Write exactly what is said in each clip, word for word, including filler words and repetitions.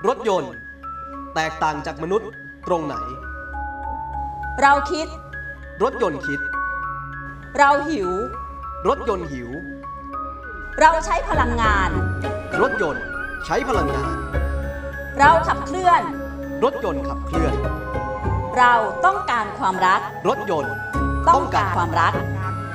รถยนต์แตกต่างจากมนุษย์ตรงไหนเราคิดรถยนต์คิดเราหิวรถยนต์หิวเราใช้พลังงานรถยนต์ใช้พลังงานเราขับเคลื่อนรถยนต์ขับเคลื่อนเราต้องการความรักรถยนต์ต้องการความรัก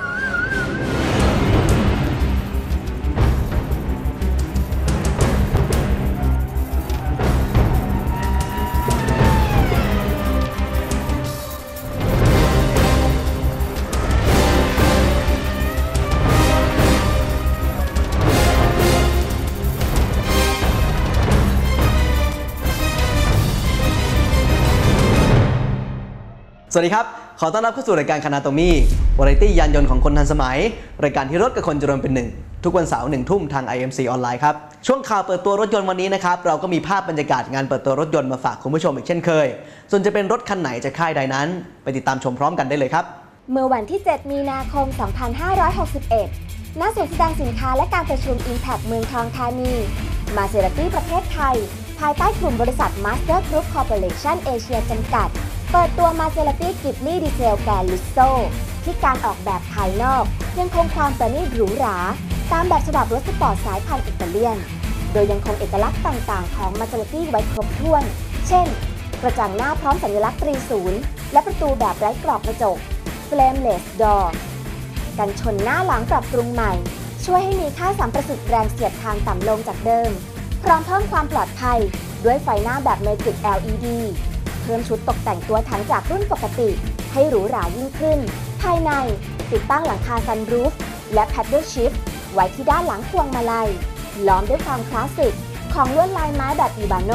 สวัสดีครับขอต้อนรับเข้าสู่รายการคานาโตมี่วาไรตี้ยานยนต์ของคนทันสมัยรายการที่รถกับคนจะรวมเป็นหนึ่งทุกวันเสาร์หนึ่งทุ่มทาง ไอ เอ็ม ซี ออนไลน์ครับช่วงข่าวเปิดตัวรถยนต์วันนี้นะครับเราก็มีภาพบรรยากาศงานเปิดตัวรถยนต์มาฝากคุณผู้ชมอีกเช่นเคยส่วนจะเป็นรถคันไหนจะค่ายใดนั้นไปติดตามชมพร้อมกันได้เลยครับเมื่อวันที่เจ็ดมีนาคมสองพันห้าร้อยหกสิบเอ็ดณศูนย์แสดงสินค้าและการประชุม Impact เมืองทองธานีมาเซราตี้ประเทศไทยภายใต้กลุ่มบริษัท Master Group Corporation Asia จำกัดเปิดตัว Maserati Ghibli Diesel Gallusso ที่การออกแบบภายนอกยังคงความประณีตหรูหราตามแบบฉบับรถสปอร์ตสายพันธุ์อิตาเลียนโดยยังคงเอกลักษณ์ต่างๆของ Maserati ไว้ครบถ้วนเช่นกระจังหน้าพร้อมสัญลักษณ์ตรีศูนย์และประตูแบบไร้กรอบกระจก Flameless Door กันชนหน้าหลังปรับปรุงใหม่ช่วยให้มีค่าสัมประสิทธิ์แรงเสียดทางต่ำลงจากเดิมพร้อมเพิ่มความปลอดภัยด้วยไฟหน้าแบบ Magic แอล อี ดี เพิ่มชุดตกแต่งตัวถังจากรุ่นปกติให้หรูหรายิ่งขึ้นภายในติดตั้งหลังคาซันรูฟและ Paddle Shift ไว้ที่ด้านหลังพวงมาลัยล้อมด้วยความคลาสสิกของลวดลายไม้แบบอีบาโน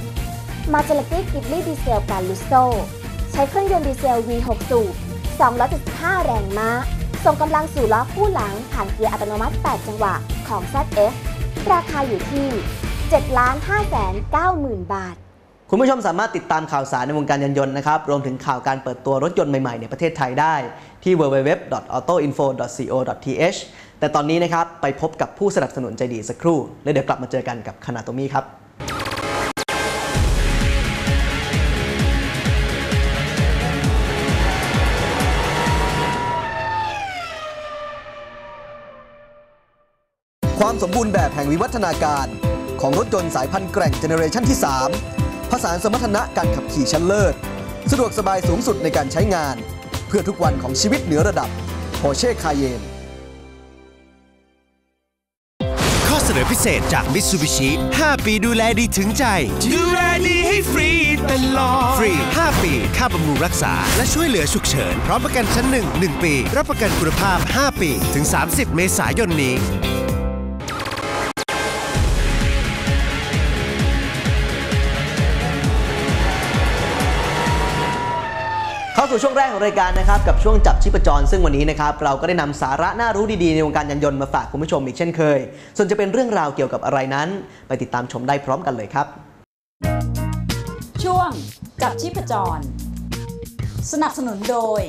Maserati Ghibli Diesel Gallusso ใช้เครื่องยนต์ดีเซล วี หก สูบสองร้อยเจ็ดสิบห้าแรงม้าส่งกำลังสู่ล้อคู่หลังผ่านเกียร์อัตโนมัติแปดจังหวะของ แซด เอฟ ราคาอยู่ที่ เจ็ดล้านห้าแสนเก้าหมื่น บาทคุณผู้ชมสามารถติดตามข่าวสารในวงการยานยนต์นะครับรวมถึงข่าวการเปิดตัวรถยนต์ใหม่ๆในประเทศไทยได้ที่ ดับเบิลยู ดับเบิลยู ดับเบิลยู ดอท ออโต้อินโฟ ดอท ซี โอ ดอท ที เอช แต่ตอนนี้นะครับไปพบกับผู้สนับสนุนใจดีสักครู่แล้วเดี๋ยวกลับมาเจอกันกับคานาโตมี่ครับความสมบูรณ์แบบแห่งวิวัฒนาการของรถยนต์สายพันธุ์แกร่งเจเนอเรชันที่สามผสานสมรรถนะการขับขี่ชั้นเลิศสะดวกสบายสูงสุดในการใช้งานเพื่อทุกวันของชีวิตเหนือระดับ Porsche Cayenne ข้อเสนอพิเศษจาก Mitsubishi ห้า ปีดูแลดีถึงใจดูแลดีให้ฟรีตลอดฟรีห้าปีค่าบำรุงรักษาและช่วยเหลือฉุกเฉินพร้อมประกันชั้นหนึ่ง หนึ่ง ปีรับประกันคุณภาพห้าปีถึงสามสิบเมษายนนี้เข้าสู่ช่วงแรกของรายการนะครับกับช่วงจับชีพจรซึ่งวันนี้นะครับเราก็ได้นำสาระน่ารู้ดีๆในวงการยานยนต์มาฝากคุณผู้ชมอีกเช่นเคยส่วนจะเป็นเรื่องราวเกี่ยวกับอะไรนั้นไปติดตามชมได้พร้อมกันเลยครับช่วงจับชีพจรสนับสนุนโดย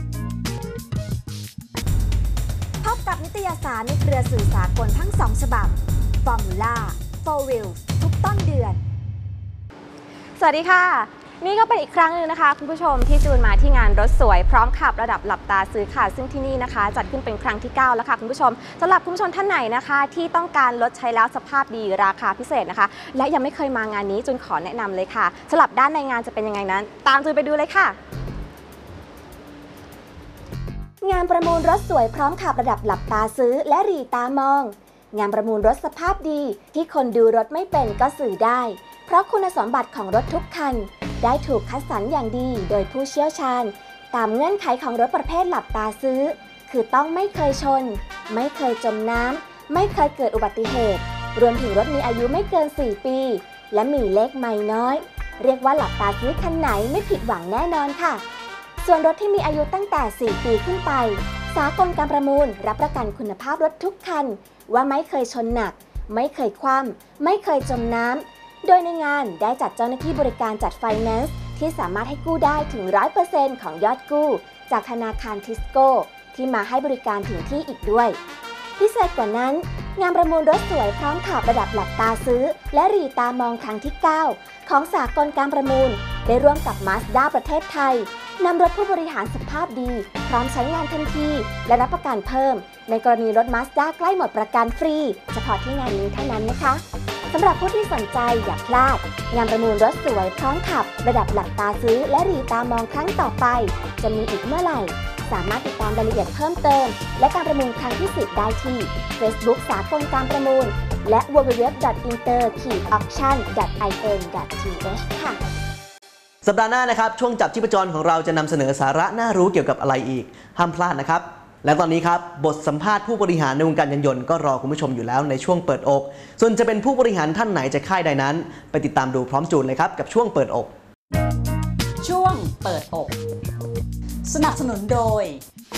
พบกับนิตยสารในเครือสื่อสากลทั้งสองฉบับ Formula โฟร์ Wheels ทุกต้นเดือนสวัสดีค่ะนี่ก็เป็นอีกครั้งหนึ่งนะคะคุณผู้ชมที่จูนมาที่งานรถสวยพร้อมขับระดับหลับตาซื้อค่ะซึ่งที่นี่นะคะจัดขึ้นเป็นครั้งที่เก้าแล้วค่ะคุณผู้ชมสำหรับคุณผู้ชมท่านไหนนะคะที่ต้องการรถใช้แล้วสภาพดีราคาพิเศษนะคะและยังไม่เคยมางานนี้จูนขอแนะนำเลยค่ะสำหรับด้านในงานจะเป็นยังไงนั้นตามจูนไปดูเลยค่ะงานประมูลรถสวยพร้อมขับระดับหลับตาซื้อและหรี่ตามองงานประมูลรถสภาพดีที่คนดูรถไม่เป็นก็สื่อได้เพราะคุณสมบัติของรถทุกคันได้ถูกคัดสรรอย่างดีโดยผู้เชี่ยวชาญตามเงื่อนไขของรถประเภทหลับตาซื้อคือต้องไม่เคยชนไม่เคยจมน้ำไม่เคยเกิดอุบัติเหตุรวมถึงรถมีอายุไม่เกินสี่ปีและมีเลขไมล์น้อยเรียกว่าหลับตาซื้อคันไหนไม่ผิดหวังแน่นอนค่ะส่วนรถที่มีอายุตั้งแต่สี่ปีขึ้นไปสากลการประมูลรับประกันคุณภาพรถทุกคันว่าไม่เคยชนหนักไม่เคยคว่ำไม่เคยจมน้ำโดยในงานได้จัดเจ้าหน้าที่บริการจัดไฟแนนซ์ที่สามารถให้กู้ได้ถึง ร้อยเปอร์เซ็นต์ ของยอดกู้จากธนาคารทิสโก้ที่มาให้บริการถึงที่อีกด้วยพิเศษกว่านั้นงานประมูลรถสวยพร้อมขับระดับหลับตาซื้อและรีตามองครั้งที่ เก้า ของสากลการประมูลได้ร่วมกับ Mazda ประเทศไทยนำรถผู้บริหารสภาพดีพร้อมใช้งานทันทีและรับประกันเพิ่มในกรณีรถ Mazda ใกล้หมดประกันฟรีเฉพาะที่งานนี้เท่านั้นนะคะสำหรับผู้ที่สนใจอย่าพลาดงานประมูลรถสวยพร้อมขับระดับหลับตาซื้อและรีตามองครั้งต่อไปจะมีอีกเมื่อไหร่สามารถติดตามรายละเอียดเพิ่มเติมและการประมูลครั้งที่ สิบ ได้ที่ Facebook สากลการประมูลและ ดับเบิลยู ดับเบิลยู ดับเบิลยู ดอท อินเตอร์ ออคชั่น ดอท ไอ เอ็น ดอท ที เอช ค่ะสัปดาห์หน้านะครับช่วงจับชีพจรของเราจะนำเสนอสาระน่ารู้เกี่ยวกับอะไรอีกห้ามพลาดนะครับและตอนนี้ครับบทสัมภาษณ์ผู้บริหารในวงการยานยนต์ก็รอคุณผู้ชมอยู่แล้วในช่วงเปิดอกส่วนจะเป็นผู้บริหารท่านไหนจะค่ายใดนั้นไปติดตามดูพร้อมจูนเลยครับกับช่วงเปิดอกช่วงเปิดอกสนับสนุนโดย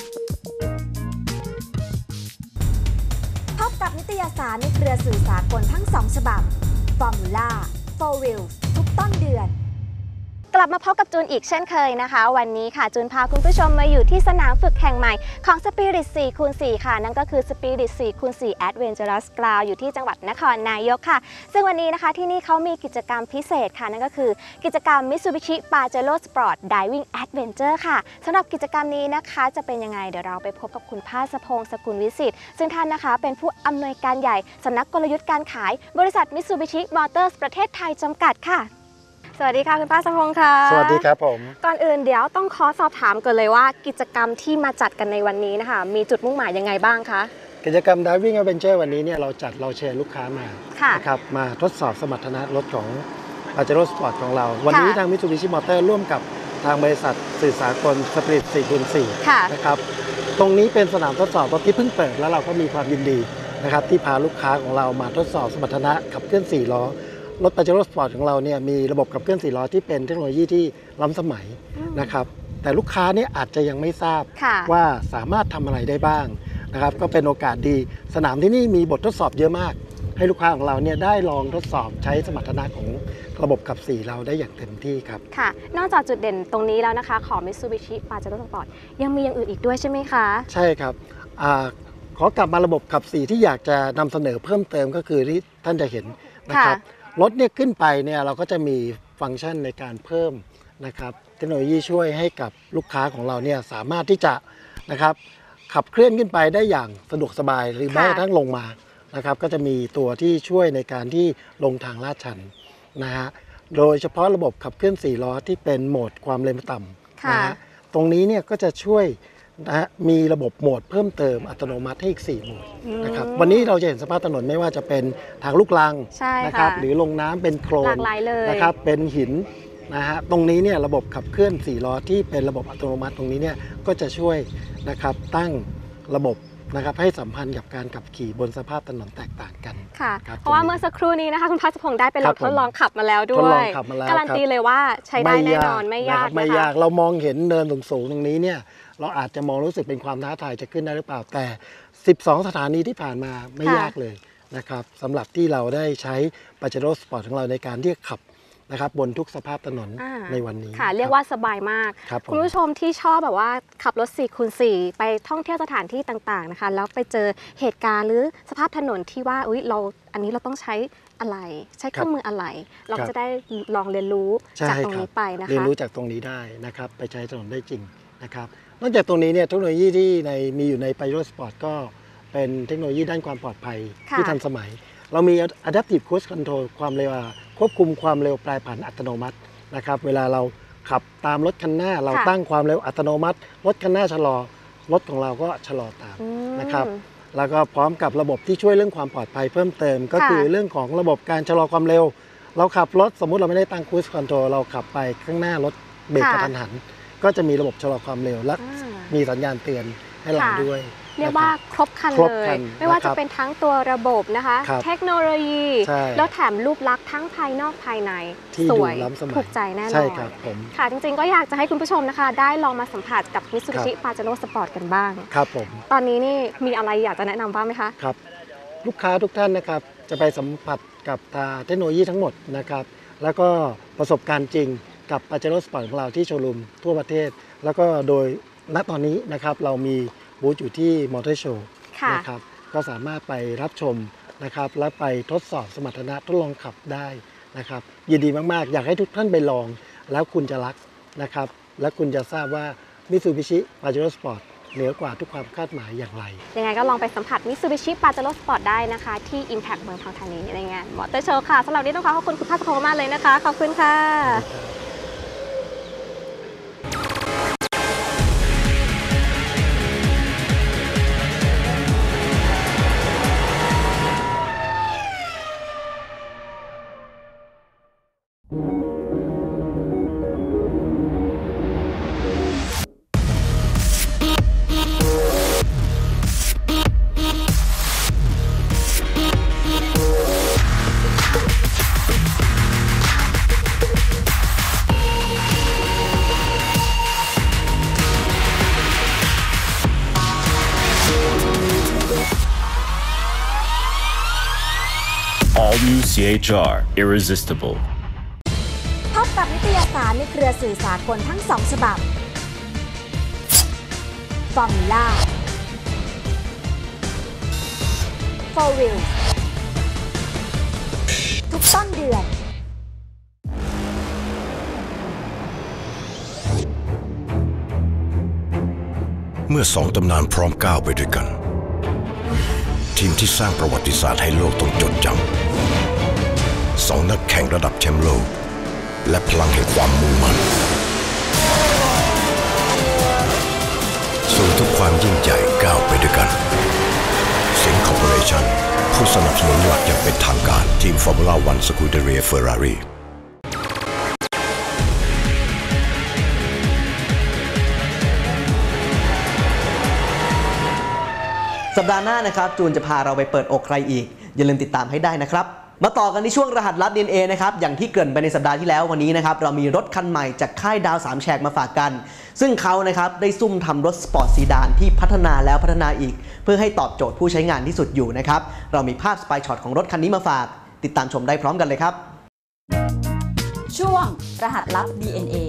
พบกับนิตยสารในเครือสื่อสากลทั้งสองฉบับ Formula โฟร์ Wheels ทุกต้นเดือนกลับมาพบกับจูนอีกเช่นเคยนะคะวันนี้ค่ะจูนพาคุณผู้ชมมาอยู่ที่สนามฝึกแห่งใหม่ของ Spirit โฟร์ คูณ โฟร์ ค่ะนั่นก็คือ Spirit โฟร์ คูณ โฟร์ Adventurous Ground อยู่ที่จังหวัดนครนายกค่ะซึ่งวันนี้นะคะที่นี่เขามีกิจกรรมพิเศษค่ะนั่นก็คือกิจกรรม Mitsubishi Pajero Sport Diving Adventure ค่ะสำหรับกิจกรรมนี้นะคะจะเป็นยังไงเดี๋ยวเราไปพบกับคุณภาสพงศ์สกุลวิสิทธิ์ซึ่งท่านนะคะเป็นผู้อำนวยการใหญ่สำนักกลยุทธ์การขายบริษัท Mitsubishi Motors ประเทศไทยจำกัดค่ะสวัสดีค่ะคุณป้าสะพงศ์ค่ะสวัสดีครับผมก่อนอื่นเดี๋ยวต้องขอสอบถามกันเลยว่ากิจกรรมที่มาจัดกันในวันนี้นะคะมีจุดมุ่งหมายยังไงบ้างคะกิจกรรม Diving Adventure วันนี้เนี่ยเราจัดเราเชิญลูกค้ามาค่ะนะครับมาทดสอบสมรรถนะรถของ Pajero Sport ของเราวันนี้ทาง Mitsubishi Motors ร่วมกับทางบริษัทสื่อสากล Spirit โฟร์ คูณ โฟร์ นะครับตรงนี้เป็นสนามทดสอบรถที่เพิ่งเปิดแล้วเราก็มีความยินดีนะครับที่พาลูกค้าของเรามาทดสอบสมรรถนะขับเคลื่อนสี่ล้อรถ Pajero Sport ของเราเนี่ยมีระบบขับเคลื่อนสี่ล้อที่เป็นเทคโนโลยีที่ล้ำสมัยนะครับแต่ลูกค้าเนี่ยอาจจะยังไม่ทราบว่าสามารถทำอะไรได้บ้างนะครับก็เป็นโอกาสดีสนามที่นี่มีบททดสอบเยอะมากให้ลูกค้าของเราเนี่ยได้ลองทดสอบใช้สมรรถนะของระบบขับสี่เราได้อย่างเต็มที่ครับค่ะนอกจากจุดเด่นตรงนี้แล้วนะคะของ Mitsubishi Pajero Sport ยังมีอย่างอื่นอีกด้วยใช่ไหมคะใช่ครับอขอกลับมาระบบขับสี่ที่อยากจะนำเสนอเพิ่มเติมก็คือที่ท่านจะเห็นนะครับรถเนี่ยขึ้นไปเนี่ยเราก็จะมีฟังก์ชันในการเพิ่มนะครับเทคโนโลยีช่วยให้กับลูกค้าของเราเนี่ยสามารถที่จะนะครับขับเคลื่อนขึ้นไปได้อย่างสะดวกสบายหรือแม้กระทั่งลงมานะครับก็จะมีตัวที่ช่วยในการที่ลงทางลาดชันนะฮะโดยเฉพาะระบบขับเคลื่อนสี่ล้อที่เป็นโหมดความเร็วต่ำนะฮะตรงนี้เนี่ยก็จะช่วยนะมีระบบโหมดเพิ่มเติมอัตโนมัติให้อีกสี่โหมดนะครับวันนี้เราจะเห็นสภาพถนนไม่ว่าจะเป็นทางลูกรังนะครับหรือลงน้ำเป็นโคลนนะครับเป็นหินนะฮะตรงนี้เนี่ยระบบขับเคลื่อนสี่ล้อที่เป็นระบบอัตโนมัติตรงนี้เนี่ยก็จะช่วยนะครับตั้งระบบนะครับให้สัมพันธ์กับการขับขี่บนสภาพถนนแตกต่างกันค่ะเพราะว่าเมื่อสักครู่นี้นะคะคุณพัชพงศ์ได้ไปลองทดลองขับมาแล้วด้วยการันตีเลยว่าใช้ได้แน่นอนไม่ยากไม่ยากเรามองเห็นเนินสูงๆตรงนี้เนี่ยเราอาจจะมองรู้สึกเป็นความท้าทายจะขึ้นได้หรือเปล่าแต่สิบสองสถานีที่ผ่านมาไม่ยากเลยนะครับสำหรับที่เราได้ใช้ Pajero Sport ของเราในการที่ขับนะครับบนทุกสภาพถนนในวันนี้ค่ะเรียกว่าสบายมากคุณผู้ชมที่ชอบแบบว่าขับรถ โฟร์ คูณ โฟร์ ไปท่องเที่ยวสถานที่ต่างๆนะคะแล้วไปเจอเหตุการณ์หรือสภาพถนนที่ว่าอุ๊ยเราอันนี้เราต้องใช้อะไรใช้เครื่องมืออะไรเราจะได้ลองเรียนรู้จากตรงนี้ไปนะคะเรียนรู้จากตรงนี้ได้นะครับไปใช้ถนนได้จริงนะครับนอกจากตรงนี้เนี่ยเทคโนโลยีที่ในมีอยู่ใน Pajero Sport ก็เป็นเทคโนโลยีด้านความปลอดภัยที่ทันสมัยเรามี Adaptive Cruise Control ความเร็วควบคุมความเร็วปลายผันอัตโนมัตินะครับเวลาเราขับตามรถคันหน้าเราตั้งความเร็วอัตโนมัติรถคันหน้าชะลอรถของเราก็ชะลอตามนะครับแล้วก็พร้อมกับระบบที่ช่วยเรื่องความปลอดภัยเพิ่มเติมก็คือเรื่องของระบบการชะลอความเร็วเราขับรถสมมุติเราไม่ได้ตั้ง Cruise Control เราขับไปข้างหน้ารถเบรกกระทันหันก็จะมีระบบชะลอความเร็วและมีสัญญาณเตือนให้เราด้วยเรียกว่าครบครันเลยไม่ว่าจะเป็นทั้งตัวระบบนะคะเทคโนโลยีแล้วแถมรูปลักษณ์ทั้งภายนอกภายในสวยถูกใจแน่นอนใช่ครับผมค่ะจริงๆก็อยากจะให้คุณผู้ชมนะคะได้ลองมาสัมผัสกับ Mitsubishi Pajero Sport กันบ้างครับผมตอนนี้นี่มีอะไรอยากจะแนะนำบ้างไหมคะครับลูกค้าทุกท่านนะครับจะไปสัมผัสกับเทคโนโลยีทั้งหมดนะครับแล้วก็ประสบการณ์จริงกับ Pajero Sport ของเราที่โชว์รูมทั่วประเทศแล้วก็โดยณตอนนี้นะครับเรามีบูธอยู่ที่มอเตอร์โชว์นะครับก็สามารถไปรับชมนะครับและไปทดสอบสมรรถนะทดลองขับได้นะครับยินดีมากๆอยากให้ทุกท่านไปลองแล้วคุณจะรักนะครับและคุณจะทราบว่า Mitsubishi Pajero Sport เหนือกว่าทุกความคาดหมายอย่างไรยังไงก็ลองไปสัมผัส Mitsubishi Pajero Sport ได้นะคะที่ Impact เมืองทองธานีในงานมอเตอร์โชว์ค่ะสำหรับวันนี้ต้องขอขอบคุณคุณภาคภูมิมากเลยนะคะขอบคุณค่ะ All new ซี เอช อาร์ Irresistible พบกับนิตยสารในเครือสื่อสากลทั้งสองฉบับ Formula Four Wheels ทุกต้นเดือนเมื่อสองตำนานพร้อมก้าวไปด้วยกันทีมที่สร้างประวัติศาสตร์ให้โลกต้องจดจำสองนักแข่งระดับแชมป์โลกและพลังแห่งความมุ่งมั่นสู่ทุกความยิ่งใหญ่ก้าวไปด้วยกันสิงห์คอร์ปอเรชั่นผู้สนับสนุนหลักอย่างเป็นทางการทีมฟอร์มูล่าวันสกูเดเรียเฟอร์รารี่สัปดาห์หน้านะครับจูนจะพาเราไปเปิดอกใครอีกอย่าลืมติดตามให้ได้นะครับมาต่อกันที่ช่วงรหัสลับ ดี เอ็น เอ นะครับอย่างที่เกริ่นไปในสัปดาห์ที่แล้ววันนี้นะครับเรามีรถคันใหม่จากค่ายดาวสามแฉกมาฝากกันซึ่งเขานะครับได้ซุ่มทำรถสปอร์ตซีดานที่พัฒนาแล้วพัฒนาอีกเพื่อให้ตอบโจทย์ผู้ใช้งานที่สุดอยู่นะครับเรามีภาพสไปช็อตของรถคันนี้มาฝากติดตามชมได้พร้อมกันเลยครับช่วงรหัสลับ ดี เอ็น เอ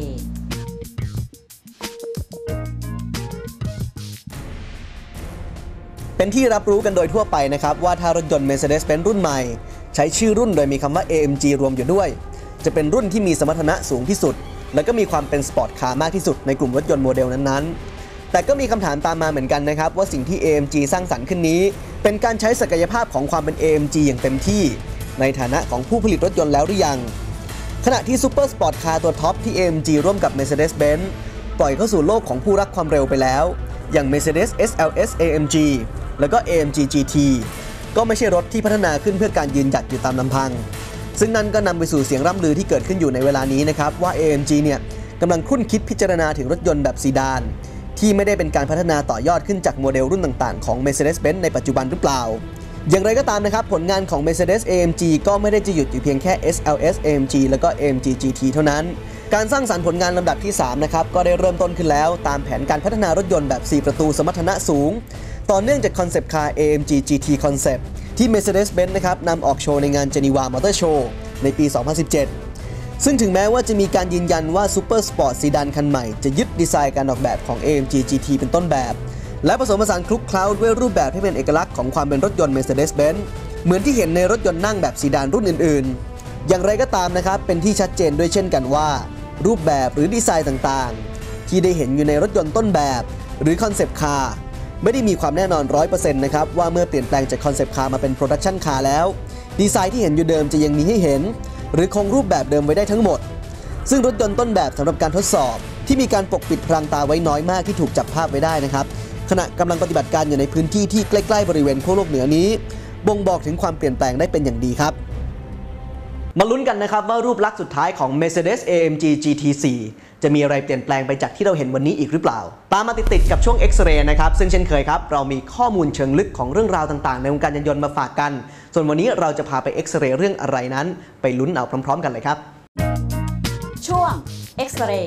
เป็นที่รับรู้กันโดยทั่วไปนะครับว่าถ้ารถยนต์ Mercedes-Benz รุ่นใหม่ใช้ชื่อรุ่นโดยมีคำว่า เอ เอ็ม จี รวมอยู่ด้วยจะเป็นรุ่นที่มีสมรรถนะสูงที่สุดและก็มีความเป็นสปอร์ตคาร์มากที่สุดในกลุ่มรถยนต์โมเดลนั้นๆแต่ก็มีคำถามตามมาเหมือนกันนะครับว่าสิ่งที่ เอ เอ็ม จี สร้างสรรค์ขึ้นนี้เป็นการใช้ศักยภาพของความเป็น เอ เอ็ม จี อย่างเต็มที่ในฐานะของผู้ผลิตรถยนต์แล้วหรือยังขณะที่ซูเปอร์สปอร์ตคาร์ตัวท็อปที่ เอ เอ็ม จี ร่วมกับ Mercedes-Benz ปล่อยเข้าสู่โลกของผู้รักความเร็วไปแล้วอย่าง Mercedes เอส แอล เอส เอ เอ็ม จีแล้วก็ เอ เอ็ม จี จี ที ก็ไม่ใช่รถที่พัฒนาขึ้นเพื่อการยืนหยัดอยู่ตามลำพังซึ่งนั่นก็นำไปสู่เสียงร่ำลือที่เกิดขึ้นอยู่ในเวลานี้นะครับว่า เอ เอ็ม จี เนี่ยกำลังคุ้นคิดพิจารณาถึงรถยนต์แบบซีดานที่ไม่ได้เป็นการพัฒนาต่อยอดขึ้นจากโมเดลรุ่นต่างๆของ Mercedes-Benz ในปัจจุบันหรือเปล่าอย่างไรก็ตามนะครับผลงานของ Mercedes เอ เอ็ม จี ก็ไม่ได้จะหยุดอยู่เพียงแค่ เอส แอล เอส เอ เอ็ม จี แล้วก็ เอ เอ็ม จี จี ที เท่านั้นการสร้างสรรค์ผลงานลำดับที่สามนะครับก็ได้เริ่มต้นขึ้นแล้วตามแผนการพัฒนารถยนต์แบบสี่ประตูสมรรถนะสูงต่อเนื่องจากคอนเซปต์คาร์ เอ เอ็ม จี จี ที Concept ที่ Mercedes-Benz นะครับนำออกโชว์ในงาน Geneva Motor Show ในปี สองพันสิบเจ็ด ซึ่งถึงแม้ว่าจะมีการยืนยันว่า Super Sport ซีดานคันใหม่จะยึดดีไซน์การออกแบบของ เอ เอ็ม จี จี ที เป็นต้นแบบและผสมผสานคลุกเคล้าด้วยรูปแบบที่เป็นเอกลักษณ์ของความเป็นรถยนต์ Mercedes-Benz เหมือนที่เห็นในรถยนต์นั่งแบบซีดานรุ่นอื่นๆอย่างไรก็ตามนะครับเป็นที่ชัดเจนด้วยเช่นกันว่ารูปแบบหรือดีไซน์ต่างๆที่ได้เห็นอยู่ในรถยนต์ต้นแบบหรือคอนเซปต์คาร์ไม่ได้มีความแน่นอน ร้อยเปอร์เซ็นต์ นะครับว่าเมื่อเปลี่ยนแปลงจากคอนเซปต์คาร์มาเป็นโปรดักชันคาร์แล้วดีไซน์ที่เห็นอยู่เดิมจะยังมีให้เห็นหรือคงรูปแบบเดิมไว้ได้ทั้งหมดซึ่งรถยนต์ต้นแบบสำหรับการทดสอบที่มีการปกปิดพรางตาไว้น้อยมากที่ถูกจับภาพไว้ได้นะครับขณะกำลังปฏิบัติการอยู่ในพื้นที่ที่ใกล้ๆบริเวณขั้วโลกเหนือนี้บ่งบอกถึงความเปลี่ยนแปลงได้เป็นอย่างดีครับมาลุ้นกันนะครับว่ารูปลักษณ์สุดท้ายของ Mercedes เอ เอ็ม จี จี ที โฟร์ จะมีอะไรเปลี่ยนแปลงไปจากที่เราเห็นวันนี้อีกหรือเปล่าตามมาติดๆกับช่วง X-Ray นะครับซึ่งเช่นเคยครับเรามีข้อมูลเชิงลึกของเรื่องราวต่างๆในวงการยานยนต์มาฝากกันส่วนวันนี้เราจะพาไป X-Ray เรื่องอะไรนั้นไปลุ้นเอาพร้อมๆกันเลยครับช่วง X-Ray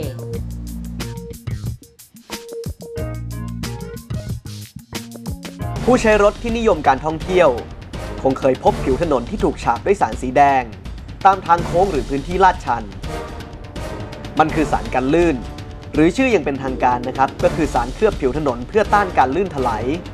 ผู้ใช้รถที่นิยมการท่องเที่ยวคงเคยพบผิวถนนที่ถูกฉาบด้วยสารสีแดงตามทางโค้งหรือพื้นที่ลาดชันมันคือสารกันลื่นหรือชื่ออย่างเป็นทางการนะครับก็คือสารเคลือบผิวถนนเพื่อต้านการลื่นถลาย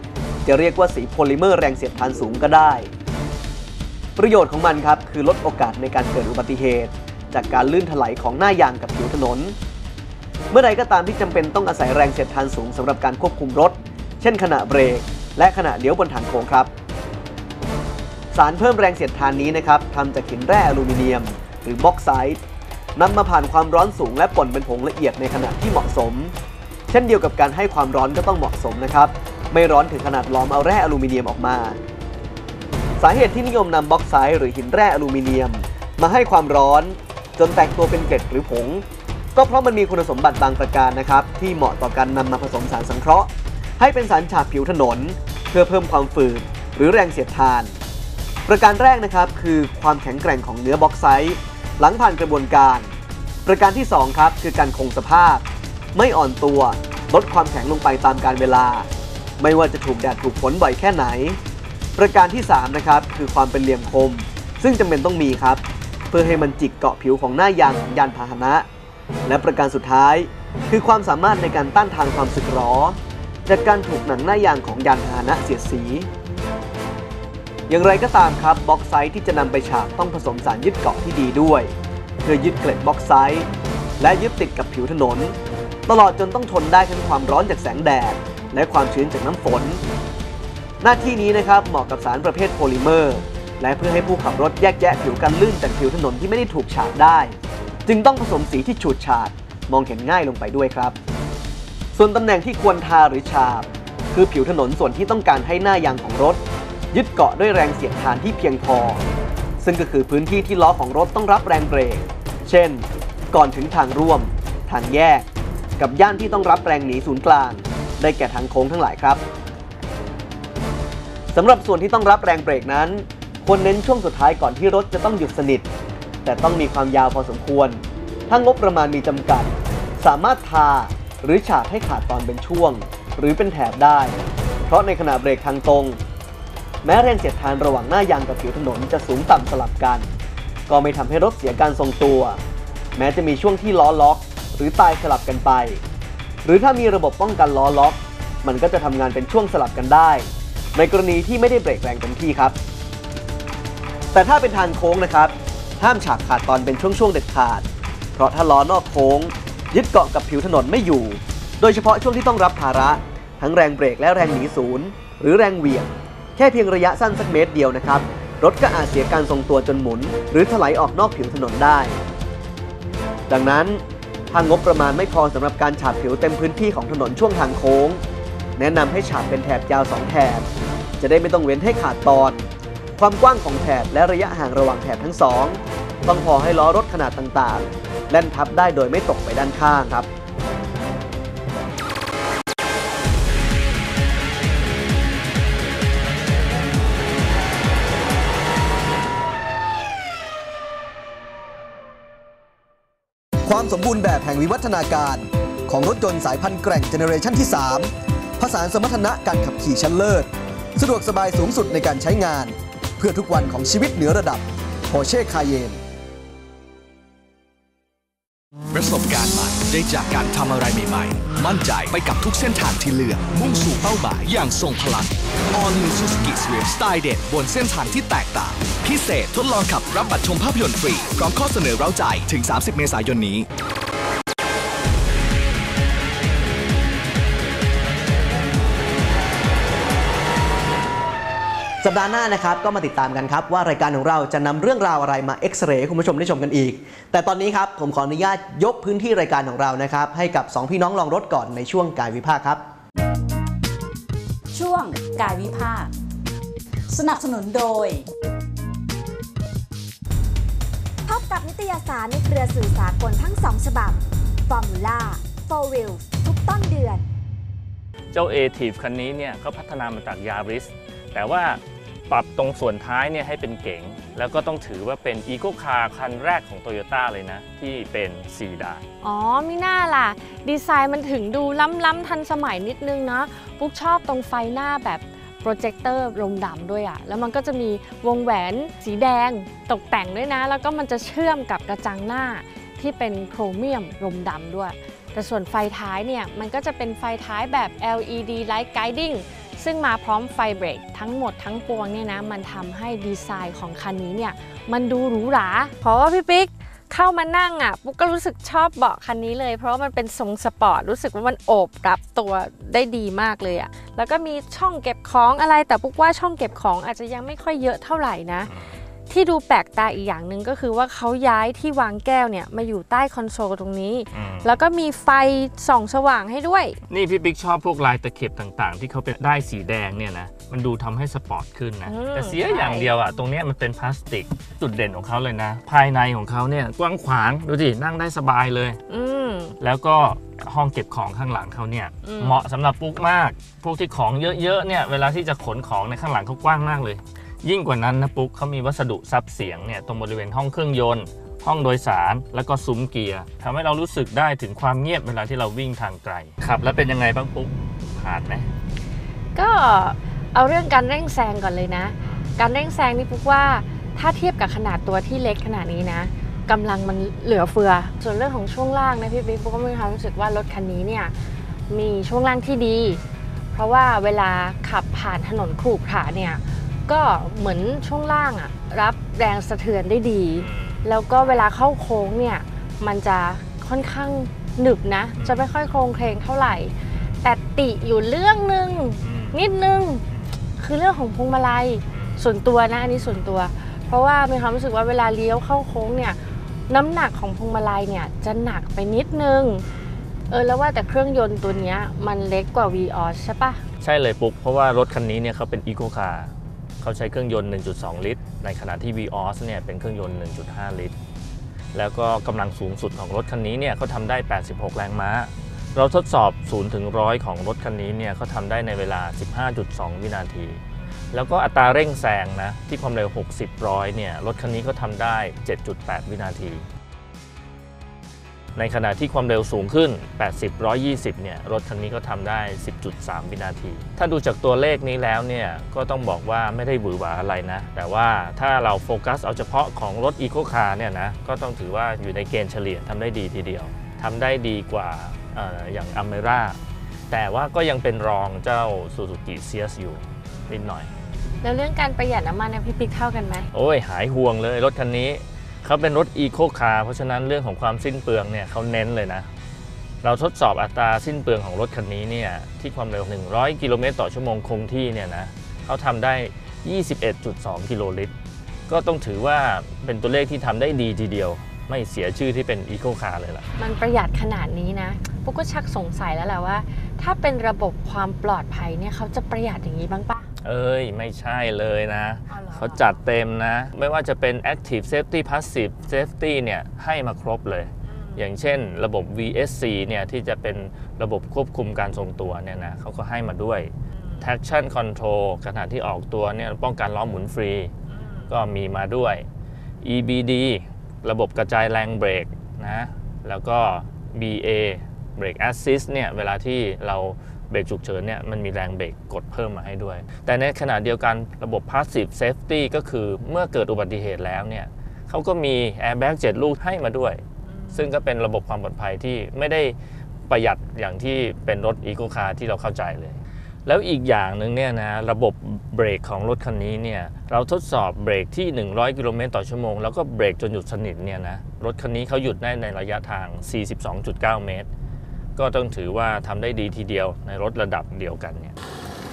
จะเรียกว่าสีโพลิเมอร์แรงเสียดทานสูงก็ได้ประโยชน์ของมันครับคือลดโอกาสในการเกิดอุบัติเหตุจากการลื่นถลายของหน้ายางกับผิวถนนเมื่อใดก็ตามที่จำเป็นต้องอาศัยแรงเสียดทานสูงสำหรับการควบคุมรถเช่นขณะเบรกและขณะเลี้ยวบนทางโค้งครับสารเพิ่มแรงเสียดทานนี้นะครับทำจากหินแร่อลูมิเนียมหรือบ็อกไซต์นำมาผ่านความร้อนสูงและป่นเป็นผงละเอียดในขณะที่เหมาะสมเช่นเดียวกับการให้ความร้อนก็ต้องเหมาะสมนะครับไม่ร้อนถึงขนาดล้อมเอาแร่อลูมิเนียมออกมาสาเหตุที่นิยมนำบ็อกไซต์หรือหินแร่อลูมิเนียมมาให้ความร้อนจนแตกตัวเป็นเกล็ดหรือผงก็เพราะมันมีคุณสมบัติบางประการนะครับที่เหมาะต่อการนำมาผสมสารสังเคราะห์ให้เป็นสารฉาบผิวถนนเพื่อเพิ่มความฝืดหรือแรงเสียดทานประการแรกนะครับคือความแข็งแกร่งของเนื้อบ็อกไซต์หลังผ่านกระบวนการประการที่สองครับคือการคงสภาพไม่อ่อนตัวลดความแข็งลงไปตามกาลเวลาไม่ว่าจะถูกแดดถูกฝนบ่อยแค่ไหนประการที่สามนะครับคือความเป็นเหลี่ยมคมซึ่งจำเป็นต้องมีครับเพื่อให้มันจิกเกาะผิวของหน้ายางของยานพาหนะและประการสุดท้ายคือความสามารถในการต้านทานความสึกหรอจากการถูกหนังหน้ายางของยานพาหนะเสียดสีอย่างไรก็ตามครับบ็อกไซต์ที่จะนำไปฉาบต้องผสมสารยึดเกาะที่ดีด้วยเพื่อยึดเกล็ดบ็อกไซต์และยึดติดกับผิวถนนตลอดจนต้องทนได้ทั้งความร้อนจากแสงแดดและความชื้นจากน้ำฝนหน้าที่นี้นะครับเหมาะกับสารประเภทโพลิเมอร์และเพื่อให้ผู้ขับรถแยกแยะผิวกันลื่นจากผิวถนนที่ไม่ได้ถูกฉาบได้จึงต้องผสมสีที่ฉูดฉาดมองเห็นง่ายลงไปด้วยครับส่วนตำแหน่งที่ควรทาหรือฉาบคือผิวถนนส่วนที่ต้องการให้หน้ายางของรถยึดเกาะด้วยแรงเสียดทานที่เพียงพอซึ่งก็คือพื้นที่ที่ล้อของรถต้องรับแรงเบรกเช่นก่อนถึงทางร่วมทางแยกกับย่านที่ต้องรับแรงหนีศูนย์กลางได้แก่ทางโค้งทั้งหลายครับสำหรับส่วนที่ต้องรับแรงเบรกนั้นควรเน้นช่วงสุดท้ายก่อนที่รถจะต้องหยุดสนิทแต่ต้องมีความยาวพอสมควรถ้างบประมาณมีจำกัดสามารถทาหรือฉาบให้ขาดตอนเป็นช่วงหรือเป็นแถบได้เพราะในขณะเบรกทางตรงแม้แรงเสียดทานระหว่างหน้ายางกับผิวถนนจะสูงต่ำสลับกันก็ไม่ทำให้รถเสียการทรงตัวแม้จะมีช่วงที่ล้อล็อกหรือตายสลับกันไปหรือถ้ามีระบบป้องกันล้อล็อกมันก็จะทำงานเป็นช่วงสลับกันได้ในกรณีที่ไม่ได้เบรกแรงเต็มที่ครับแต่ถ้าเป็นทางโค้งนะครับห้ามฉาบขาดตอนเป็นช่วงๆเด็ดขาดเพราะถ้าล้อนอกโค้งยึดเกาะกับผิวถนนไม่อยู่โดยเฉพาะช่วงที่ต้องรับภาระทั้งแรงเบรกและแรงหนีศูนย์หรือแรงเหวี่ยงแค่เพียงระยะสั้นสักเมตรเดียวนะครับรถก็อาจเสียการทรงตัวจนหมุนหรือถลายออกนอกผิวถนนได้ดังนั้นถ้างบประมาณไม่พอสำหรับการฉาบผิวเต็มพื้นที่ของถนนช่วงทางโค้งแนะนำให้ฉาบเป็นแถบยาวสองแถบจะได้ไม่ต้องเว้นให้ขาดตอนความกว้างของแถบและระยะห่างระหว่างแถบทั้งสองต้องพอให้ล้อรถขนาดต่างๆแล่นทับได้โดยไม่ตกไปด้านข้างครับความสมบูรณ์แบบแห่งวิวัฒนาการของรถยนต์สายพันธุ์แกร่งเจเนอเรชันที่สามผสานสมรรถนะการขับขี่ชั้นเลิศสะดวกสบายสูงสุดในการใช้งานเพื่อทุกวันของชีวิตเหนือระดับ Porsche Cayenne ประสบการณ์ใหม่ได้จากการทำอะไรใหม่ๆมั่นใจไปกับทุกเส้นทางที่เลือกมุ่งสู่เป้าหมายอย่างทรงพลัง All New Suzuki Swift สไตล์เด็ดบนเส้นทางที่แตกต่างพิเศษทดลองขับรับบัตรชมภาพยนตร์ฟรีพร้อมข้อเสนอเร้าใจถึงสามสิบเมษายนนี้สัปดาห์หน้านะครับก็มาติดตามกันครับว่ารายการของเราจะนำเรื่องราวอะไรมาเอ็กซเรย์ให้คุณผู้ชมได้ชมกันอีกแต่ตอนนี้ครับผมขออนุญาตยกพื้นที่รายการของเรานะครับให้กับสองพี่น้องลองรถก่อนในช่วงกายวิภาคครับช่วงกายวิภาคสนับสนุนโดยพบกับนิตยสารในเครือสื่อสากลทั้งสองฉบับ Formula โฟร์ Wheels ทุกต้นเดือนเจ้า A-Tive คันนี้เนี่ยก็พัฒนามาจาก Yaris แต่ว่าปรับตรงส่วนท้ายเนี่ยให้เป็นเก๋งแล้วก็ต้องถือว่าเป็น Eco Car คันแรกของ Toyota เลยนะที่เป็นซีดานอ๋อมิน่าล่ะดีไซน์มันถึงดูล้ำๆทันสมัยนิดนึงนะปุ๊กชอบตรงไฟหน้าแบบโปรเจคเตอร์ลมดำด้วยอ่ะแล้วมันก็จะมีวงแหวนสีแดงตกแต่งด้วยนะแล้วก็มันจะเชื่อมกับกระจังหน้าที่เป็นโครเมียมลมดำด้วยแต่ส่วนไฟท้ายเนี่ยมันก็จะเป็นไฟท้ายแบบ แอล อี ดี Light Guiding ซึ่งมาพร้อมไฟเบรกทั้งหมดทั้งปวงเนี่ยนะมันทำให้ดีไซน์ของคันนี้เนี่ยมันดูหรูหราเพราะว่าพี่ปิ๊กเข้ามานั่งอ่ะปุ๊กก็รู้สึกชอบเบาะคันนี้เลยเพราะว่ามันเป็นทรงสปอร์ตรู้สึกว่ามันโอบรับตัวได้ดีมากเลยอ่ะแล้วก็มีช่องเก็บของอะไรแต่ปุ๊กว่าช่องเก็บของอาจจะยังไม่ค่อยเยอะเท่าไหร่นะที่ดูแปลกตาอีกอย่างหนึ่งก็คือว่าเขาย้ายที่วางแก้วเนี่ยมาอยู่ใต้คอนโซลตรงนี้แล้วก็มีไฟส่องสว่างให้ด้วยนี่พี่บิ๊กชอบพวกลายตะเข็บต่างๆที่เขาเป็นได้สีแดงเนี่ยนะมันดูทำให้สปอร์ตขึ้นนะแต่เสียอย่างเดียวอ่ะตรงนี้มันเป็นพลาสติกจุดเด่นของเขาเลยนะภายในของเขาเนี่ยกว้างขวางดูสินั่งได้สบายเลยแล้วก็ห้องเก็บของข้างหลังเขาเนี่ยเหมาะสำหรับปุ๊กมากพวกที่ของเยอะๆเนี่ยเวลาที่จะขนของในข้างหลังเขากว้างมากเลยยิ่งกว่านั้นนะปุ๊กเขามีวัสดุซับเสียงเนี่ยตรงบริเวณห้องเครื่องยนต์ห้องโดยสารแล้วก็ซุ้มเกียร์ทำให้เรารู้สึกได้ถึงความเงียบเวลาที่เราวิ่งทางไกลขับแล้วเป็นยังไงบ้างปุ๊กผ่านไหมก็เอาเรื่องการเร่งแซงก่อนเลยนะการเร่งแซงนี่ปุ๊กว่าถ้าเทียบกับขนาดตัวที่เล็กขนาดนี้นะกำลังมันเหลือเฟือส่วนเรื่องของช่วงล่างนะพี่ปิ๊กปุ๊กก็มีความรู้สึกว่ารถคันนี้เนี่ยมีช่วงล่างที่ดีเพราะว่าเวลาขับผ่านถนนขรุขระเนี่ยก็เหมือนช่วงล่างอะรับแรงสะเทือนได้ดีแล้วก็เวลาเข้าโค้งเนี่ยมันจะค่อนข้างหนึบนะจะไม่ค่อยโครงเคลงเท่าไหร่แต่ติอยู่เรื่องนึงนิดนึงคือเรื่องของพวงมาลัยส่วนตัวนะอันนี้ส่วนตัวเพราะว่ามีความรู้สึกว่าเวลาเลี้ยวเข้าโค้งเนี่ยน้ำหนักของพวงมาลัยเนี่ยจะหนักไปนิดนึงเออแล้วว่าแต่เครื่องยนต์ตัวนี้มันเล็กกว่า Vios ใช่ปะใช่เลยปุ๊กเพราะว่ารถคันนี้เนี่ยเขาเป็นอีโคคาร์เขาใช้เครื่องยนต์ หนึ่งจุดสอง ลิตรในขณะที่ Vios เนี่ยเป็นเครื่องยนต์ หนึ่งจุดห้า ลิตรแล้วก็กำลังสูงสุดของรถคันนี้เนี่ยเขาทำได้แปดสิบหกแรงม้าเราทดสอบศูนย์ถึงหนึ่งร้อยของรถคันนี้เนี่ยเขาทำได้ในเวลา สิบห้าจุดสอง วินาทีแล้วก็อัตราเร่งแซงนะที่ความเร็วหกสิบ ร้อยเนี่ยรถคันนี้ก็ทำได้ เจ็ดจุดแปด วินาทีในขณะที่ความเร็วสูงขึ้นแปดสิบ หนึ่งร้อยยี่สิบเนี่ยรถคันนี้ก็ทำได้ สิบจุดสาม วินาทีถ้าดูจากตัวเลขนี้แล้วเนี่ยก็ต้องบอกว่าไม่ได้หวือหวาอะไรนะแต่ว่าถ้าเราโฟกัสเอาเฉพาะของรถอีโคคาร์เนี่ยนะก็ต้องถือว่าอยู่ในเกณฑ์เฉลี่ยทำได้ดีทีเดียวทำได้ดีกว่า อ, อย่างอเมร่าแต่ว่าก็ยังเป็นรองเจ้า Suzuki เซียส อยู่นิดหน่อยแล้วเรื่องการประหยัดน้ำมันเนี่ยพี่ปิ๊กเท่ากันไหมโอ้ยหายห่วงเลยรถคันนี้เขาเป็นรถอีโคคาร์เพราะฉะนั้นเรื่องของความสิ้นเปลืองเนี่ยเขาเน้นเลยนะเราทดสอบอัตราสิ้นเปลืองของรถคันนี้เนี่ยที่ความเร็วหนึ่งร้อยกิโลเมตรต่อชั่วโมงคงที่เนี่ยนะเขาทำได้ ยี่สิบเอ็ดจุดสอง กิโลลิตรก็ต้องถือว่าเป็นตัวเลขที่ทำได้ดีทีเดียวไม่เสียชื่อที่เป็นอีโคคาร์เลยล่ะมันประหยัดขนาดนี้นะปุ๊กก็ชักสงสัยแล้วแหละว่าถ้าเป็นระบบความปลอดภัยเนี่ยเขาจะประหยัดอย่างนี้บ้างปะเอ้ยไม่ใช่เลยนะเขาจัดเต็มนะไม่ว่าจะเป็น Active Safety Passive Safety เนี่ยให้มาครบเลยอย่างเช่นระบบ วี เอส ซี เนี่ยที่จะเป็นระบบควบคุมการทรงตัวเนี่ยนะเขาก็ให้มาด้วย Traction Control ขณะที่ออกตัวเนี่ยป้องกันล้อหมุนฟรีก็มีมาด้วย อี บี ดี ระบบกระจายแรงเบรกนะแล้วก็ บี เอ Brake Assist เนี่ยเวลาที่เราเบรกฉุกเฉินเนี่ยมันมีแรงเบรกกดเพิ่มมาให้ด้วยแต่ในขณะเดียวกันระบบ Passive Safety ก็คือเมื่อเกิดอุบัติเหตุแล้วเนี่ยเขาก็มี Airbag เจ็ด ลูกให้มาด้วยซึ่งก็เป็นระบบความปลอดภัยที่ไม่ได้ประหยัดอย่างที่เป็นรถอีโคคาร์ที่เราเข้าใจเลยแล้วอีกอย่างหนึ่งเนี่ยนะระบบเบรกของรถคันนี้เนี่ยเราทดสอบเบรกที่หนึ่งร้อยกิโลเมตรต่อชั่วโมงแล้วก็เบรกจนหยุดสนิทเนี่ยนะรถคันนี้เขาหยุดได้ในระยะทาง สี่สิบสองจุดเก้า เมตรก็ต้องถือว่าทำได้ดีทีเดียวในรถระดับเดียวกันเนี่ย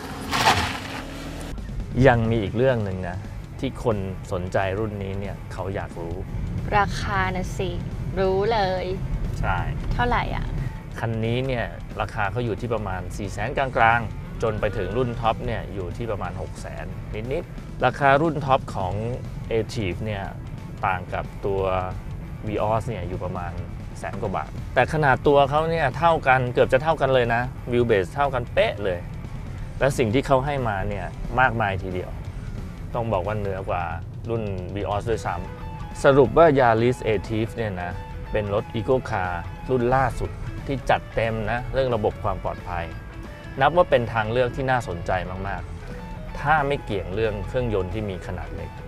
ยังมีอีกเรื่องหนึ่งนะที่คนสนใจรุ่นนี้เนี่ยเขาอยากรู้ราคานะสิรู้เลยใช่เท่าไหร่อ่ะคันนี้เนี่ยราคาเขาอยู่ที่ประมาณ สี่แสน กลางๆจนไปถึงรุ่นท็อปเนี่ยอยู่ที่ประมาณ หกแสน นิดๆราคารุ่นท็อปของ Active เนี่ยต่างกับตัว Vios เนี่ยอยู่ประมาณแสนกว่าบาทแต่ขนาดตัวเขาเนี่ยเท่ากันเกือบจะเท่ากันเลยนะวิวเบสเท่ากันเป๊ะเลยและสิ่งที่เขาให้มาเนี่ยมากมายทีเดียวต้องบอกว่าเหนือกว่ารุ่น Vios ด้วยซ้ำสรุปว่า Yaris Active เนี่ยนะเป็นรถอีโคคาร์รุ่นล่าสุดที่จัดเต็มนะเรื่องระบบความปลอดภัยนับว่าเป็นทางเลือกที่น่าสนใจมากๆถ้าไม่เกี่ยงเรื่องเครื่องยนต์ที่มีขนาดเล็ก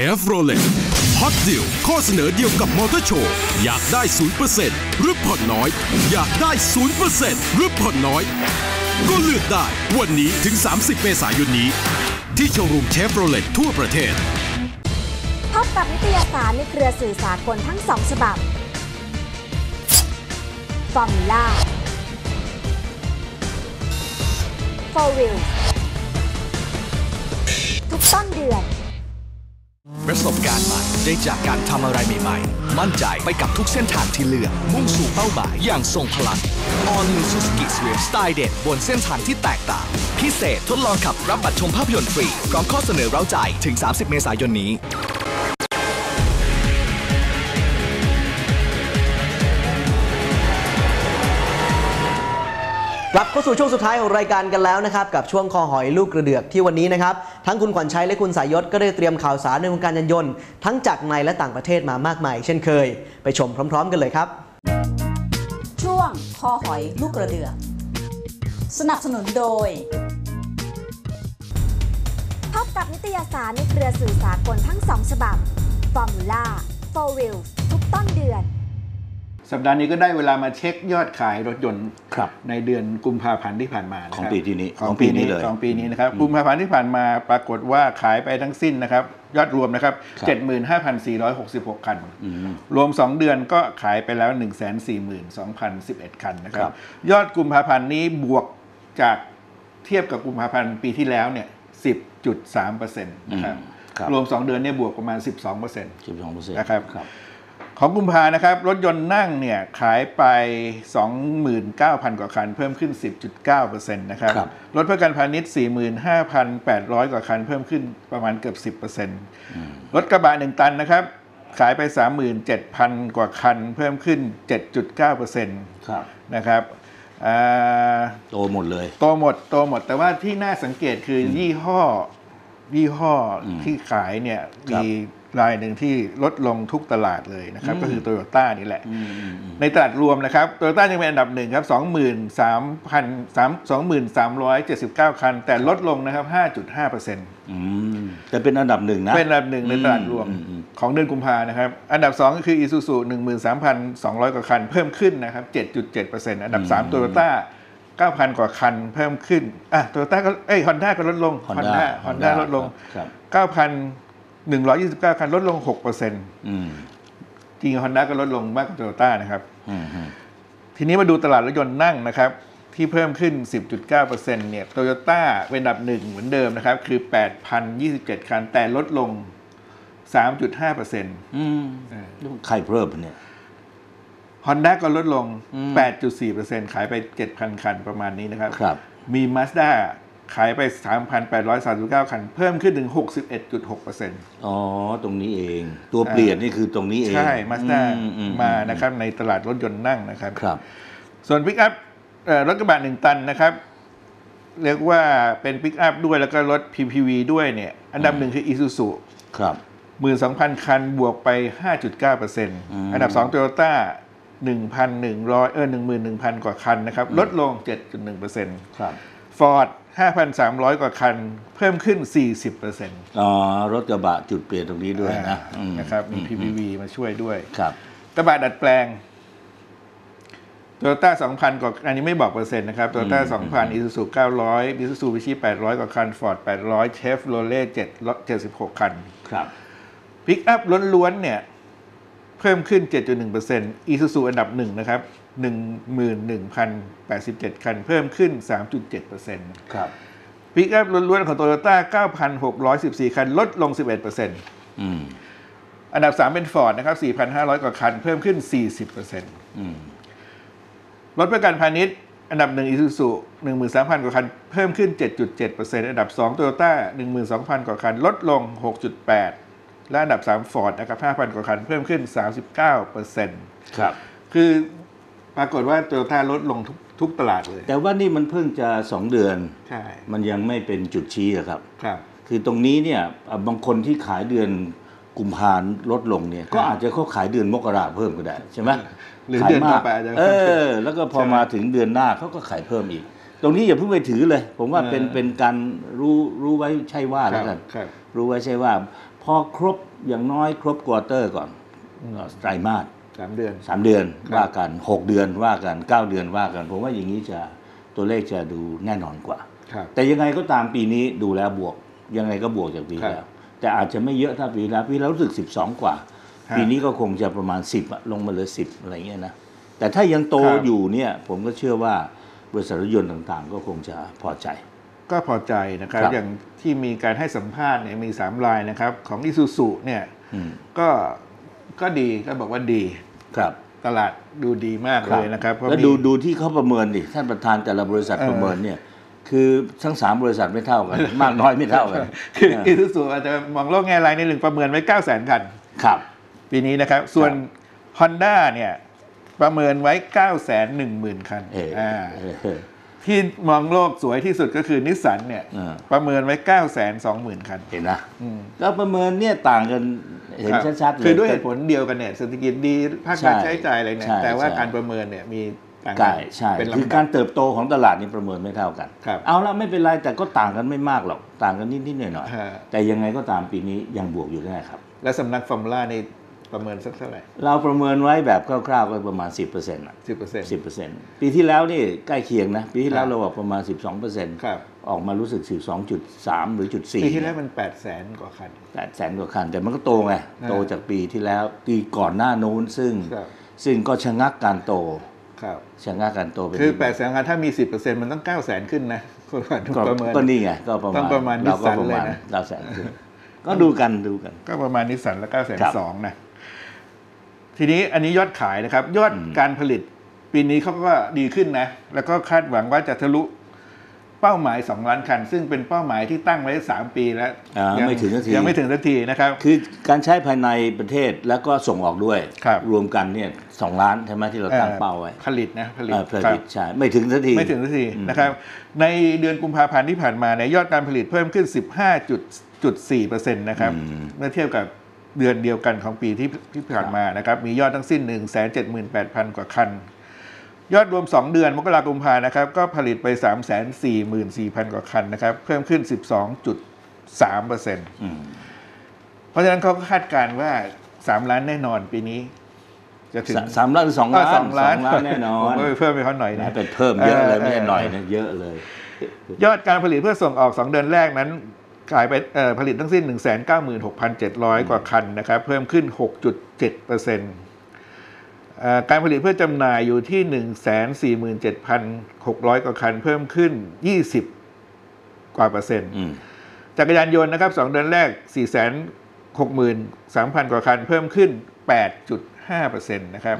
Chevrolet Hot Deal ข้อเสนอเดียวกับมอเตอร์โชว์อยากได้ ศูนย์เปอร์เซ็นต์ หรือผ่อนน้อยอยากได้ ศูนย์เปอร์เซ็นต์ หรือผ่อนน้อยก็เลือกได้วันนี้ถึงสามสิบเมษายนนี้ที่โชว์รูม Chevrolet ทั่วประเทศพบกับนิตยสารในเครือสื่อสากลทั้งสองฉบับ Formula Four Wheels ทุกต้นเดือนประสบการณ์ใหม่ได้จากการทำอะไรใหม่ๆมั่นใจไปกับทุกเส้นทางที่เลือกมุ่งสู่เป้าหมายอย่างทรงพลัง All New Suzuki Swift สไตล์เด็ดบนเส้นทางที่แตกต่างพิเศษทดลองขับรับบัตรชมภาพยนตร์ฟรีพร้อมข้อเสนอเร้าใจถึงสามสิบเมษายนนี้กลับเข้าสู่ช่วงสุดท้ายของรายการกันแล้วนะครับกับช่วงคอหอยลูกกระเดือกที่วันนี้นะครับทั้งคุณขวัญชัยและคุณสายยศก็ได้เตรียมข่าวสารในวงการยานยนต์ทั้งจากในและต่างประเทศมามากมายเช่นเคยไปชมพร้อมๆกันเลยครับช่วงคอหอยลูกกระเดือกสนับสนุนโดยพบกับนิตยสารในเครือสื่อสากลทั้งสองฉบับ Formula Four Wheels ทุกต้นเดือนสัปดาห์นี้ก็ได้เวลามาเช็คยอดขายรถยนต์ในเดือนกุมภาพันธ์ที่ผ่านมาของปีนี้ของปีนี้เลยของปีนี้นะครับกุมภาพันธ์ที่ผ่านมาปรากฏว่าขายไปทั้งสิ้นนะครับยอดรวมนะครับ เจ็ดหมื่นห้าพันสี่ร้อยหกสิบหก คันรวมสองเดือนก็ขายไปแล้ว หนึ่งแสนสี่หมื่นสองพันสิบเอ็ด คันนะครับยอดกุมภาพันธ์นี้บวกจากเทียบกับกุมภาพันธ์ปีที่แล้วเนี่ย สิบจุดสามเปอร์เซ็นต์ นะครับรวมสองเดือนเนี่ยบวกประมาณ สิบสองเปอร์เซ็นต์สิบสองเปอร์เซ็นต์นะครับของกุมภานะครับรถยนต์นั่งเนี่ยขายไป สองหมื่นเก้าพัน กว่าคันเพิ่มขึ้น สิบจุดเก้าเปอร์เซ็นต์ นะครับรถเพื่อการพาณิชย์ สี่หมื่นห้าพันแปดร้อย กว่าคันเพิ่มขึ้นประมาณเกือบ สิบเปอร์เซ็นต์ รถกระบะหนึ่งตันนะครับขายไป สามหมื่นเจ็ดพัน กว่าคันเพิ่มขึ้น เจ็ดจุดเก้าเปอร์เซ็นต์ นะครับโตหมดเลยโตหมดโตหมดแต่ว่าที่น่าสังเกตคือยี่ห้อยี่ห้อที่ขายเนี่ยมีรายหนึ่งที่ลดลงทุกตลาดเลยนะครับก็คือโตโยต้านี่แหละในตลาดรวมนะครับโตโยต้ายังเป็นอันดับหนึ่งครับ สองหมื่นสามพัน สองหมื่นสามร้อยเจ็ดสิบเก้า คันแต่ลดลงนะครับ ห้าจุดห้าเปอร์เซ็นต์อืมแต่เป็นอันดับหนึ่งนะเป็นอันดับหนึ่งในตลาดรวมของเดือนกุมภานะครับอันดับสองก็คือ Isuzu หนึ่งหมื่นสามพันสองร้อย กว่าคันเพิ่มขึ้นนะครับ เจ็ดจุดเจ็ดเปอร์เซ็นต์ อันดับสามโตโยต้าเก้าพัน กว่าคันเพิ่มขึ้นอ่ะโตโยต้าก็เอ้ย Honda ก็ลดลง Honda Honda ลดลง เก้าพันหนึ่งร้อยยี่สิบเก้า คันลดลง หกเปอร์เซ็นต์ อืมจริง Honda ก็ลดลงมากกว่า Toyota นะครับทีนี้มาดูตลาดรถยนต์นั่งนะครับที่เพิ่มขึ้น สิบจุดเก้าเปอร์เซ็นต์ เนี่ย Toyota เป็นอันดับหนึ่งเหมือนเดิมนะครับคือ แปดพันยี่สิบเจ็ด คันแต่ลดลง สามจุดห้าเปอร์เซ็นต์อืมใครเพิ่มเนี่ย Honda ก็ลดลง แปดจุดสี่เปอร์เซ็นต์ ขายไป เจ็ดพัน คันประมาณนี้นะครับมี Mazda ขายไป สามพันแปดร้อยสามสิบเก้า คันเพิ่มขึ้นถึง หกสิบเอ็ดจุดหกเปอร์เซ็นต์อ๋อตรงนี้เองตัวเปลี่ยนนี่คือตรงนี้เองใช่ Mazda มานะครับในตลาดรถยนต์นั่งนะครับส่วน Pick Up รถกระบะหนึ่งตันนะครับเรียกว่าเป็น Pick Up ด้วยแล้วก็รถ พี พี วี ด้วยเนี่ยอันดับหนึ่งคือ Isuzu ครับหนึ่งหมื่นสองพัน คันบวกไป ห้าจุดเก้าเปอร์เซ็นต์ อันดับสอง Toyota หนึ่งพันหนึ่งร้อย เออ หนึ่งหมื่นหนึ่งพัน กว่าคันนะครับลดลง เจ็ดจุดหนึ่งเปอร์เซ็นต์ครับ Ford ห้าพันสามร้อย กว่าคันเพิ่มขึ้น สี่สิบเปอร์เซ็นต์อ๋อรถกระบะจุดเปลี่ยนตรงนี้ด้วยนะนะครับมี พี พี วี มาช่วยด้วยครับกระบะดัดแปลง Toyota สองพัน กว่าอันนี้ไม่บอกเปอร์เซ็นต์นะครับ Toyota สองพัน Isuzu เก้าร้อย Mitsubishi แปดร้อย กว่าคัน Ford แปดร้อย Chevrolet เจ็ดสิบหก คันครับ Pick Up ล้วนๆเนี่ยเพิ่มขึ้น เจ็ดจุดหนึ่งเปอร์เซ็นต์ Isuzu อันดับหนึ่งนะครับ หนึ่งหมื่นหนึ่งพันแปดสิบเจ็ด คันเพิ่มขึ้น สามจุดเจ็ดเปอร์เซ็นต์ครับ Pick Up ล้วนๆของ Toyota เก้าพันหกร้อยสิบสี่ คันลดลง สิบเอ็ดเปอร์เซ็นต์อืมอันดับสามเป็น Ford นะครับ สี่พันห้าร้อย กว่าคันเพิ่มขึ้น สี่สิบเปอร์เซ็นต์อืมรถประกันพาณิชย์อันดับหนึ่ง Isuzu หนึ่งหมื่นสามพัน กว่าคันเพิ่มขึ้น เจ็ดจุดเจ็ดเปอร์เซ็นต์ อันดับสอง Toyota หนึ่งหมื่นสองพัน กว่าคันลดลง หกจุดแปด และอันดับสาม Ford นะครับ ห้าพัน กว่าคันเพิ่มขึ้น สามสิบเก้าเปอร์เซ็นต์ครับคือปรากฏว่า Toyota ลดลงทุกทุกตลาดเลยแต่ว่านี่มันเพิ่งจะสองเดือนใช่มันยังไม่เป็นจุดชี้อะครับครับคือตรงนี้เนี่ยบางคนที่ขายเดือนกุมภาพันธ์ลดลงเนี่ยก็อาจจะเขาขายเดือนมกราเพิ่มก็ได้ใช่ไหมหรือเดือนต่อไปอาจจะเออแล้วก็พอมาถึงเดือนหน้าเขาก็ขายเพิ่มอีกตรงนี้อย่าเพิ่งไปถือเลยผมว่าเป็นเป็นการรู้รู้ไว้ใช่ว่าแล้วกันรู้ไว้ใช่ว่าพพอครบอย่างน้อยครบควอเตอร์ก่อนไตรมาสสามเดือนสามเดือนว่ากันหกเดือนว่ากันเก้าเดือนว่ากันผมว่าอย่างนี้จะตัวเลขจะดูแน่นอนกว่าแต่ยังไงก็ตามปีนี้ดูแล้วบวกยังไงก็บวกจากปีแล้วแต่อาจจะไม่เยอะถ้าปีแล้วปีแล้วรู้สึกสิบสองกว่าปีนี้ก็คงจะประมาณสิบลงมาเหลือสิบอะไรเงี้ยนะแต่ถ้ายังโตอยู่เนี่ยผมก็เชื่อว่าบริษัทรถยนต์ต่างๆก็คงจะพอใจก็พอใจนะครับอย่างที่มีการให้สัมภาษณ์เนี่ยมีสามรายนะครับของ Isuzu เนี่ยก็ก็ดีก็บอกว่าดีครับตลาดดูดีมากเลยนะครับแล้วดูดูที่เขาประเมินดิท่านประธานแต่ละบริษัทประเมินเนี่ยคือทั้งสามบริษัทไม่เท่ากันมากน้อยไม่เท่ากันคือ Isuzu อาจจะมองโลกแง่ร้ายในหนึ่งประเมินไว้ เก้าแสน คันครับปีนี้นะครับส่วน Honda เนี่ยประเมินไว้ เก้าแสนหนึ่งหมื่น คันอ่าที่มองโลกสวยที่สุดก็คือนิสสันเนี่ยประเมินไว้ เก้าแสนสองหมื่น คันเห็นนะแล้วประเมินเนี่ยต่างกันเห็นชัดๆเลยคือด้วยเหตุผลเดียวกันเนี่ยเศรษฐกิจดีภาคการใช้จ่ายอะไรเนี่ยแต่ว่าการประเมินเนี่ยมีต่างกันใช่คือการเติบโตของตลาดนี่ประเมินไม่เท่ากันเอาละไม่เป็นไรแต่ก็ต่างกันไม่มากหรอกต่างกันนิดๆหน่อยๆแต่ยังไงก็ตามปีนี้ยังบวกอยู่ได้ครับและสำนักฟอร์มูล่าในประเมินสักเท่าไหร่เราประเมินไว้แบบคร่าวๆก็ประมาณ สิบเปอร์เซ็นต์ อ่ะสิบเปอร์เซ็นต์สิบเปอร์เซ็นต์ ปีที่แล้วนี่ใกล้เคียงนะปีที่แล้วเราบอกประมาณ สิบสองเปอร์เซ็นต์ครับออกมารู้สึก สิบสองจุดสาม หรือจุดสี่ปีที่แล้วมัน แปดแสน กว่าคันแปดแสน กว่าคันแต่มันก็โตไงโตจากปีที่แล้วปีก่อนหน้านู้นซึ่งซึ่งก็ชะงักการโตครับชะงักการโตคือ แปดแสน คันถ้ามี สิบเปอร์เซ็นต์ มันต้อง เก้าแสน ขึ้นนะประเมินก็นี่ไงก็ประมาณต้องประมาณนิสสันเลยนะเก้าแสน ขึ้นก็ดูกันดูกันก็ประมาณนิสสันละ เก้าแสนสอง นะทีนี้อันนี้ยอดขายนะครับยอดการผลิตปีนี้เขาก็ดีขึ้นนะแล้วก็คาดหวังว่าจะทะลุเป้าหมายสองล้านคันซึ่งเป็นเป้าหมายที่ตั้งไว้สามปีแล้วยังไม่ถึงสักทียังไม่ถึงสักทีนะครับคือการใช้ภายในประเทศแล้วก็ส่งออกด้วยรวมกันเนี่ยสองล้านใช่ไหมที่เราตั้งเป้าไว้ผลิตนะผลิตผลิตใช่ไม่ถึงสักทีไม่ถึงสักทีนะครับในเดือนกุมภาพันธ์ที่ผ่านมาเนี่ยยอดการผลิตเพิ่มขึ้น สิบห้าจุดสี่เปอร์เซ็นต์ นะครับเมื่อเทียบกับเดือนเดียวกันของปีที่ที่ผ่านมานะครับมียอดทั้งสิ้น หนึ่งแสนเจ็ดหมื่นแปดพัน กว่าคันยอดรวมสองเดือนมกราคมกุมภานะครับก็ผลิตไป สามแสนสี่หมื่นสี่พัน กว่าคันนะครับเพิ่มขึ้น สิบสองจุดสามเปอร์เซ็นต์ เพราะฉะนั้นเขาก็คาดการณ์ว่าสามล้านแน่นอนปีนี้จะถึงสามล้านหรือสองล้านสองล้านแน่นอนเพิ่มไปเขาหน่อยนะเป็นเพิ่มเยอะเลยไม่ใช่หน่อยนะเยอะเลยยอดการผลิตเพื่อส่งออกสองเดือนแรกนั้นขายไปผลิตทั้งสิ้น หนึ่งแสนเก้าหมื่นหกพันเจ็ดร้อย กว่าคันนะครับเพิ่มขึ้น หกจุดเจ็ดเปอร์เซ็นต์ การผลิตเพื่อจำหน่ายอยู่ที่ หนึ่งแสนสี่หมื่นเจ็ดพันหกร้อย กว่าคันเพิ่มขึ้นยี่สิบกว่าเปอร์เซ็นต์จักรยานยนต์นะครับสองเดือนแรก สี่แสนหกหมื่นสามพัน กว่าคันเพิ่มขึ้น แปดจุดห้าเปอร์เซ็นต์ นะครับ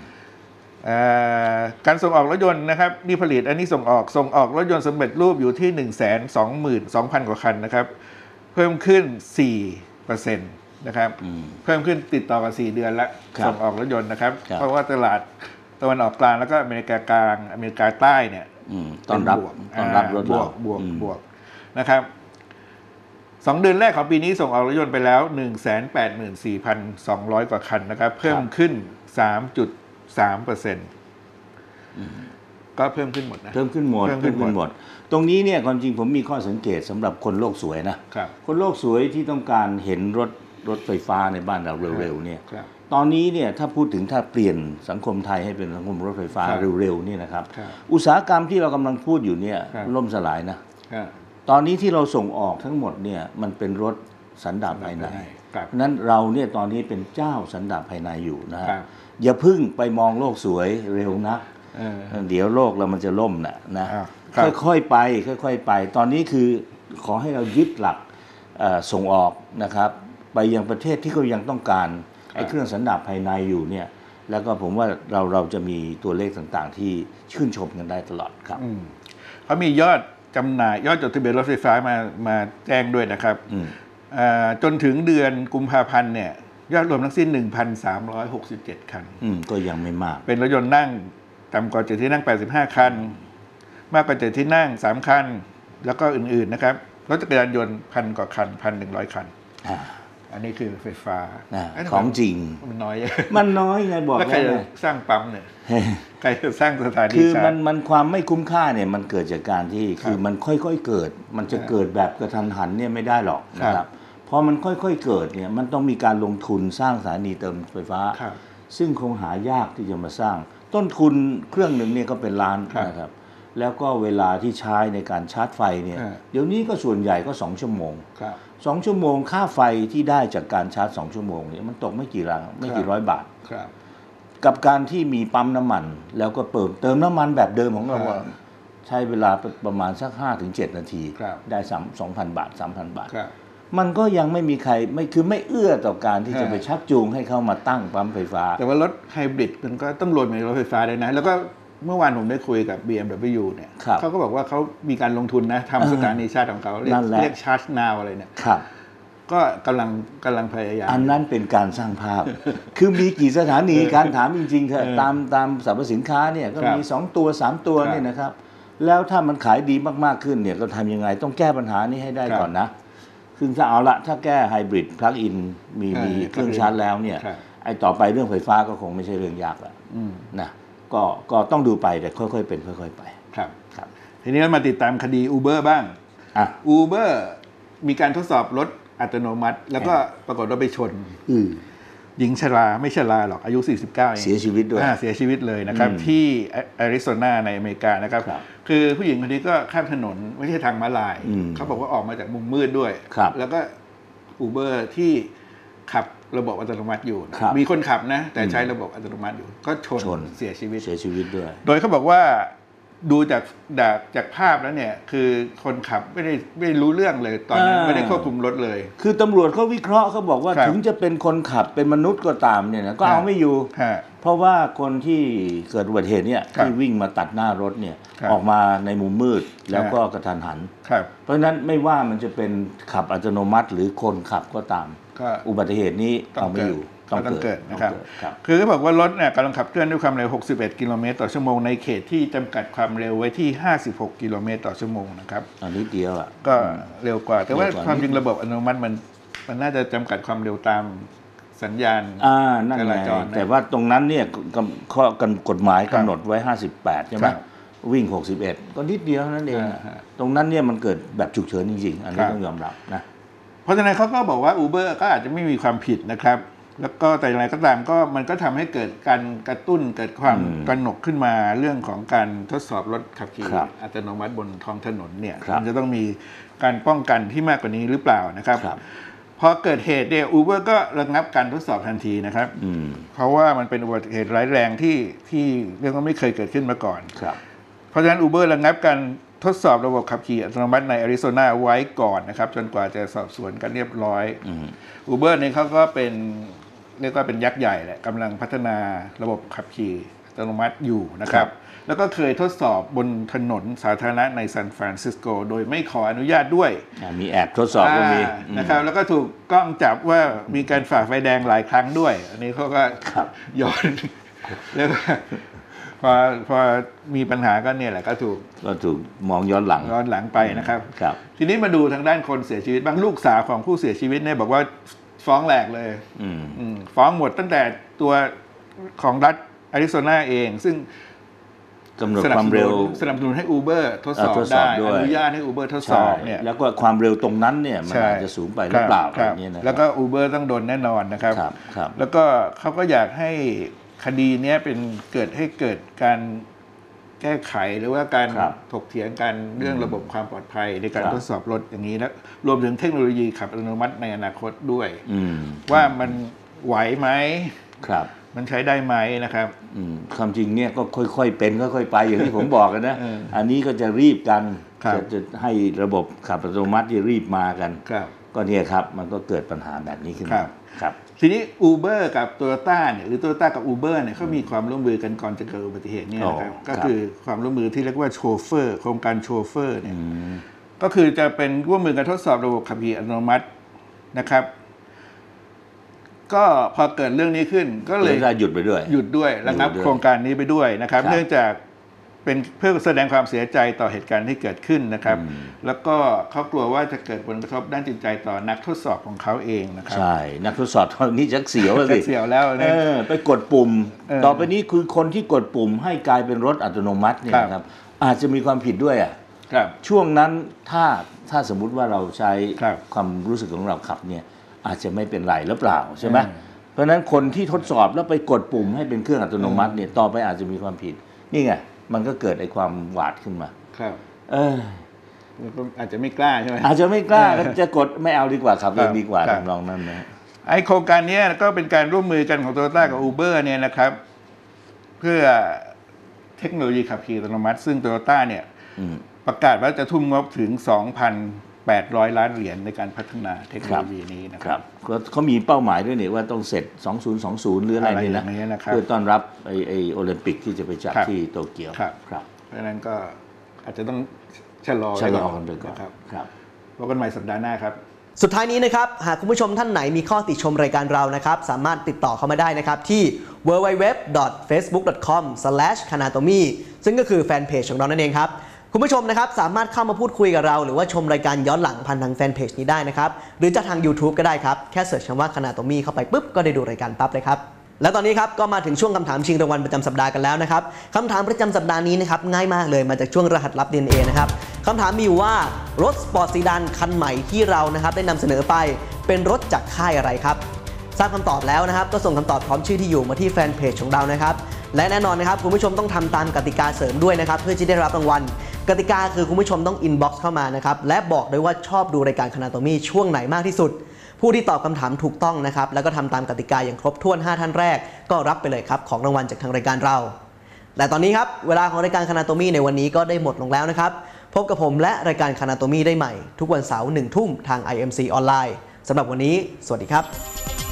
การส่งออกรถยนต์นะครับนี่ผลิตอันนี้ส่งออกส่งออกรถยนต์สำเร็จรูปอยู่ที่ หนึ่งแสนสองหมื่นสองพัน กว่าคันนะครับเพิ่มขึ้น สี่เปอร์เซ็นต์ นะครับเพิ่มขึ้นติดต่อกันสี่เดือนแล้วส่งออกรถยนต์นะครับเพราะว่าตลาดตะวันออกกลางแล้วก็อเมริกากลางอเมริกาใต้เนี่ยต้อนรับบต้อนรับรถบวกบวกบวกนะครับสองเดือนแรกของปีนี้ส่งออกรถยนต์ไปแล้ว หนึ่งแสนแปดหมื่นสี่พันสองร้อย กว่าคันนะครับเพิ่มขึ้น สามจุดสามเปอร์เซ็นต์ ก็เพิ่มขึ้นหมดนะเพิ่มขึ้นหมดเพิ่มขึ้นหมดตรงนี้เนี่ยความจริงผมมีข้อสังเกตสำหรับคนโลกสวยนะคนโลกสวยที่ต้องการเห็นรถรถไฟฟ้าในบ้านเราเร็วๆเนี่ยตอนนี้เนี่ยถ้าพูดถึงถ้าเปลี่ยนสังคมไทยให้เป็นสังคมรถไฟฟ้าเร็วๆนี่นะครับอุตสาหกรรมที่เรากำลังพูดอยู่เนี่ยล่มสลายนะตอนนี้ที่เราส่งออกทั้งหมดเนี่ยมันเป็นรถสันดาปภายในเพราะนั้นเราเนี่ยตอนนี้เป็นเจ้าสันดาปภายในอยู่นะฮะอย่าพึ่งไปมองโลกสวยเร็วนะเดี๋ยวโลกเรามันจะล่มนะนะค่อยๆไปค่อยๆไปตอนนี้คือขอให้เรายึดหลักส่งออกนะครับไปยังประเทศที่เขายังต้องการไอ้เครื่องสันดาปภายในอยู่เนี่ยแล้วก็ผมว่าเราเราจะมีตัวเลขต่างๆที่ชื่นชมกันได้ตลอดครับเขามียอดจำหน่ายยอดจดทะเบียนรถไฟฟ้ามามาแจ้งด้วยนะครับจนถึงเดือนกุมภาพันธ์เนี่ยยอดรวมทั้งสิ้น หนึ่งพันสามร้อยหกสิบเจ็ด คันก็ยังไม่มากเป็นรถยนต์นั่งต่ำกว่าเจ็ดที่นั่งแปดสิบห้าคันมากกว่าเจ็ดที่นั่งสามคันแล้วก็อื่นๆนะครับรถจักรยานยนต์พันกว่าคัน หนึ่งพันหนึ่งร้อย คันอันนี้คือไฟฟ้าของจริงมันน้อยมันน้อยไงบอกแล้วใครจะสร้างปั๊มเนี่ยใครจะสร้างสถานีคือมันมันความไม่คุ้มค่าเนี่ยมันเกิดจากการที่คือมันค่อยๆเกิดมันจะเกิดแบบกระทันหันเนี่ยไม่ได้หรอกนะครับพอมันค่อยๆเกิดเนี่ยมันต้องมีการลงทุนสร้างสถานีเติมไฟฟ้าซึ่งคงหายากที่จะมาสร้างต้นทุนเครื่องหนึ่งเนี่ยก็เป็นล้านนะครับแล้วก็เวลาที่ใช้ในการชาร์จไฟเนี่ยเดี๋ยวนี้ก็ส่วนใหญ่ก็สองชั่วโมงสองชั่วโมงค่าไฟที่ได้จากการชาร์จสองชั่วโมงเนี่ยมันตกไม่กี่รังไม่กี่ร้อยบาทกับการที่มีปั๊มน้ำมันแล้วก็เปิดเติมน้ำมันแบบเดิมของเราใช้เวลาประมาณสัก ห้าถึงเจ็ด นาทีได้สองพันบาท สามพัน บาทมันก็ยังไม่มีใครไม่คือไม่เอื้อต่อการที่จะไปชักจูงให้เข้ามาตั้งปั๊มไฟฟ้าแต่ว่ารถไฮบริดมันก็ต้องรวมในรถไฟฟ้าได้นะแล้วก็เมื่อวานผมได้คุยกับ บี เอ็ม ดับเบิลยู เนี่ยเขาก็บอกว่าเขามีการลงทุนนะทำสถานีชาร์จของเขาเรียกเรียกชาร์จนาวอะไรเนี่ยก็กำลังกำลังพยายามอันนั้นเป็นการสร้างภาพ คือมีกี่สถานีการถามจริงๆเถอะตามตามสรรพสินค้าเนี่ยก็มีสองตัวสามตัวเนี่ยนะครับแล้วถ้ามันขายดีมากๆขึ้นเนี่ยก็ทำยังไงต้องแก้ปัญหานี้ให้ได้ก่อนนะคือถ้าเอาละถ้าแก้ไฮบริดพลักอินมีมีเครื่องชาร์จแล้วเนี่ยไอ้ต่อไปเรื่องไฟฟ้าก็คงไม่ใช่เรื่องยากแล้วนะก็ก็ต้องดูไปแต่ค่อยๆเป็นค่อยๆไปครับครับทีนี้มาติดตามคดี Uber บ้างอ่ะ Uber มีการทดสอบรถอัตโนมัติแล้วก็ปรากฏว่าไปชนหญิงชราไม่ชราหรอกอายุสี่สิบเก้าเองเสียชีวิตด้วยเสียชีวิตเลยนะครับที่แอริโซนาในอเมริกานะครับคือผู้หญิงคนนี้ก็ข้ามถนนไม่ใช่ทางม้าลายเขาบอกว่าออกมาจากมุมมืดด้วยแล้วก็ Uber ที่ขับระบบอัตโนมัติอยู่มีคนขับนะแต่ใช้ระบบอัตโนมัติอยู่ก็ชนเสียชีวิตเสียชีวิตด้วยโดยเขาบอกว่าดูจากจากจากภาพแล้วเนี่ยคือคนขับไม่ได้ไม่รู้เรื่องเลยตอนนั้นไม่ได้ควบคุมรถเลยคือตำรวจเขาวิเคราะห์เขาบอกว่าถึงจะเป็นคนขับเป็นมนุษย์ก็ตามเนี่ยนะก็เอาไม่อยู่เพราะว่าคนที่เกิดอุบัติเหตุเนี่ยที่วิ่งมาตัดหน้ารถเนี่ยออกมาในมุมมืดแล้วก็กระทันหันเพราะฉะนั้นไม่ว่ามันจะเป็นขับอัตโนมัติหรือคนขับก็ตามอุบัติเหตุนี้เอาไม่อยู่ต้องเกิดนะครับคือเขาบอกว่ารถเนี่ยกำลังขับเคลื่อนด้วยความเร็วหกสิบเอ็ดกิโลเมตรต่อชั่วโมงในเขตที่จำกัดความเร็วไว้ที่ห้าสิบหกกิโลเมตรต่อชั่วโมงนะครับอันนี้เดียวอ่ะก็เร็วกว่าแต่ว่าความจริงระบบอัตโนมัติมันมันน่าจะจำกัดความเร็วตามสัญญาณจราจรแต่ว่าตรงนั้นเนี่ยข้อกฎหมายกำหนดไว้ห้าสิบแปดใช่ไหมวิ่งหกสิบเอ็ดก็นิดเดียวนั่นเองตรงนั้นเนี่ยมันเกิดแบบฉุกเฉินจริงๆอันนี้ต้องยอมรับนะเพราะฉะนั้นเขาก็บอกว่า Uber ก็อาจจะไม่มีความผิดนะครับแล้วก็แต่อย่างไรก็ตามก็มันก็ทำให้เกิดการกระตุ้นเกิดความตระหนกขึ้นมาเรื่องของการทดสอบรถขับขี่อัตโนมัติบนท้องถนนเนี่ยมันจะต้องมีการป้องกันที่มากกว่านี้หรือเปล่านะครับพอเกิดเหตุเนี่ย Uber ก็ระงับการทดสอบทันทีนะครับเพราะว่ามันเป็นอุบัติเหตุร้ายแรงที่ที่เรียกว่าไม่เคยเกิดขึ้นมาก่อนเพราะฉะนั้น Uber ระงับการทดสอบระบบขับขี่อัตโนมัติในแอริโซนาไว้ก่อนนะครับจนกว่าจะสอบสวนกันเรียบร้อย Uber เนี่ยเขาก็เป็นเรียกว่าเป็นยักษ์ใหญ่แหละกำลังพัฒนาระบบขับขี่อัตโนมัติอยู่นะครับแล้วก็เคยทดสอบบนถนนสาธารณะในซานฟรานซิสโกโดยไม่ขออนุญาตด้วยมีแอบทดสอบก็มีนะครับแล้วก็ถูกกล้องจับว่ามีการฝ่าไฟแดงหลายครั้งด้วยอันนี้เขาก็ย้อนแล้วพอพอมีปัญหาก็เนี่ยแหละก็ถูกก็ถูกมองย้อนหลังย้อนหลังไปนะครับทีนี้มาดูทางด้านคนเสียชีวิตบ้างลูกสาวของผู้เสียชีวิตเนี่ยบอกว่าฟ้องแหลกเลยฟ้องหมดตั้งแต่ตัวของรัฐแอริโซนาเองซึ่งกำหนดความเร็วสนับสนุนให้ Uber ทดสอบได้อนุญาตให้ Uber ทดสอบเนี่ยแล้วก็ความเร็วตรงนั้นเนี่ยมันอาจจะสูงไปหรือเปล่าอย่างนี้นะแล้วก็ Uber ต้องโดนแน่นอนนะครับแล้วก็เขาก็อยากให้คดีนี้เป็นเกิดให้เกิดการแก้ไขหรือว่าการถกเถียงกันเรื่องระบบความปลอดภัยในการทดสอบรถอย่างนี้แล้วรวมถึงเทคโนโลยีขับอัตโนมัติในอนาคตด้วยว่ามันไหวไหมมันใช้ได้ไหมนะครับความจริงเนี่ยก็ค่อยๆเป็นค่อยๆไปอย่างที่ผมบอกกันนะ อันนี้ก็จะรีบกันจะจะให้ระบบขับอัตโนมัติที่รีบมากันก็เนี่ยครับมันก็เกิดปัญหาแบบนี้ขึ้นมาครับทีนี้ Uber กับ Toyota เนี่ยหรือ Toyota กับ Uber เนี่ยเขามีความร่วมมือกันก่อนจะเกิดอุบัติเหตุเนี่ยนะครับก็คือความร่วมมือที่เรียกว่าโชเฟอร์โครงการโชเฟอร์เนี่ยก็คือจะเป็นร่วมมือกันทดสอบระบบขับขี่อัตโนมัตินะครับก็พอเกิดเรื่องนี้ขึ้นก็เลยหยุดไปด้วยหยุดด้วยระงับโครงการนี้ไปด้วยนะครับเนื่องจากเป็นเพื่อแสดงความเสียใจต่อเหตุการณ์ที่เกิดขึ้นนะครับแล้วก็เขากลัวว่าจะเกิดผลกระทบด้านจิตใจต่อนักทดสอบของเขาเองนะครับใช่นักทดสอบตอนนี้จักเสียวสิเสียวแล้วนะไปกดปุ่มต่อไปนี้คือคนที่กดปุ่มให้กลายเป็นรถอัตโนมัติเนี่ยครับอาจจะมีความผิดด้วยอ่ะช่วงนั้นถ้าถ้าสมมุติว่าเราใช้ความรู้สึกของเราขับเนี่ยอาจจะไม่เป็นไรหรือเปล่าใช่ไหมเพราะฉะนั้นคนที่ทดสอบแล้วไปกดปุ่มให้เป็นเครื่องอัตโนมัติเนี่ยต่อไปอาจจะมีความผิดนี่ไงมันก็เกิดไอ้ความหวาดขึ้นมาครับเอออาจจะไม่กล้าใช่ไหมอาจจะไม่กล้าจะกดไม่เอาดีกว่าขับเองดีกว่าทำนองนั้นนะไอโครงการนี้ก็เป็นการร่วมมือกันของ Toyota กับ Uber เนี่ยนะครับเพื่อเทคโนโลยีขับขี่อัตโนมัติซึ่ง Toyota เนี่ยประกาศว่าจะทุ่มงบถึง สองพันแปดร้อย ล้านเหรียญในการพัฒนาเทคโนโลยีนี้นะครับเขามีเป้าหมายด้วยเนี่ยว่าต้องเสร็จสองพันยี่สิบหรืออะไรนี่นะเพื่อต้อนรับไอไอโอลิมปิกที่จะไปจัดที่โตเกียวครับเพราะฉะนั้นก็อาจจะต้องชะลอชะลอกันไปก่อนครับพบกันใหม่สัปดาห์หน้าครับสุดท้ายนี้นะครับหากคุณผู้ชมท่านไหนมีข้อติชมรายการเรานะครับสามารถติดต่อเข้ามาได้นะครับที่ ดับเบิลยู ดับเบิลยู ดับเบิลยู ดอท เฟซบุ๊ก ดอท คอม สแลช คานาโตมี ซึ่งก็คือแฟนเพจของเรานั่นเองครับคุณผู้ชมนะครับสามารถเข้ามาพูดคุยกับเราหรือว่าชมรายการย้อนหลังผ่านทางแฟนเพจนี้ได้นะครับหรือจะทาง YouTube ก็ได้ครับแค่เสิร์ชคำว่า คานาโตมี เข้าไปปุ๊บก็ได้ดูรายการปั๊บเลยครับและตอนนี้ครับก็มาถึงช่วงคำถามชิงรางวัลประจำสัปดาห์กันแล้วนะครับคำถามประจำสัปดาห์นี้นะครับง่ายมากเลยมาจากช่วงรหัสลับ ดี เอ็น เอ นะครับคำถามมีอยู่ว่ารถสปอร์ตซีดานคันใหม่ที่เรานะครับได้นำเสนอไปเป็นรถจากค่ายอะไรครับทราบคำตอบแล้วนะครับก็ส่งคำตอบพร้อมชื่อที่อยู่มาที่แฟนเพจของเรานะครับและแน่นอนนะครับคุณผู้ชมต้องทำตามกติกาเสริมด้วยนะครับเพื่อที่ได้รับรางวัลกติกาคือคุณผู้ชมต้องอินบ็อกซ์เข้ามานะครับและบอกด้วยว่าชอบดูรายการคานาโตมีช่วงไหนมากที่สุดผู้ที่ตอบคำถามถูกต้องนะครับแล้วก็ทำตามกติกาอย่างครบถ้วนห้าท่านแรกก็รับไปเลยครับของรางวัลจากทางรายการเราแต่ตอนนี้ครับเวลาของรายการคานาโตมีในวันนี้ก็ได้หมดลงแล้วนะครับพบกับผมและรายการคานาโตมีได้ใหม่ทุกวันเสาร์หนึ่งทุ่มทาง ไอ เอ็ม ซี ออนไลน์สำหรับวันนี้สวัสดีครับ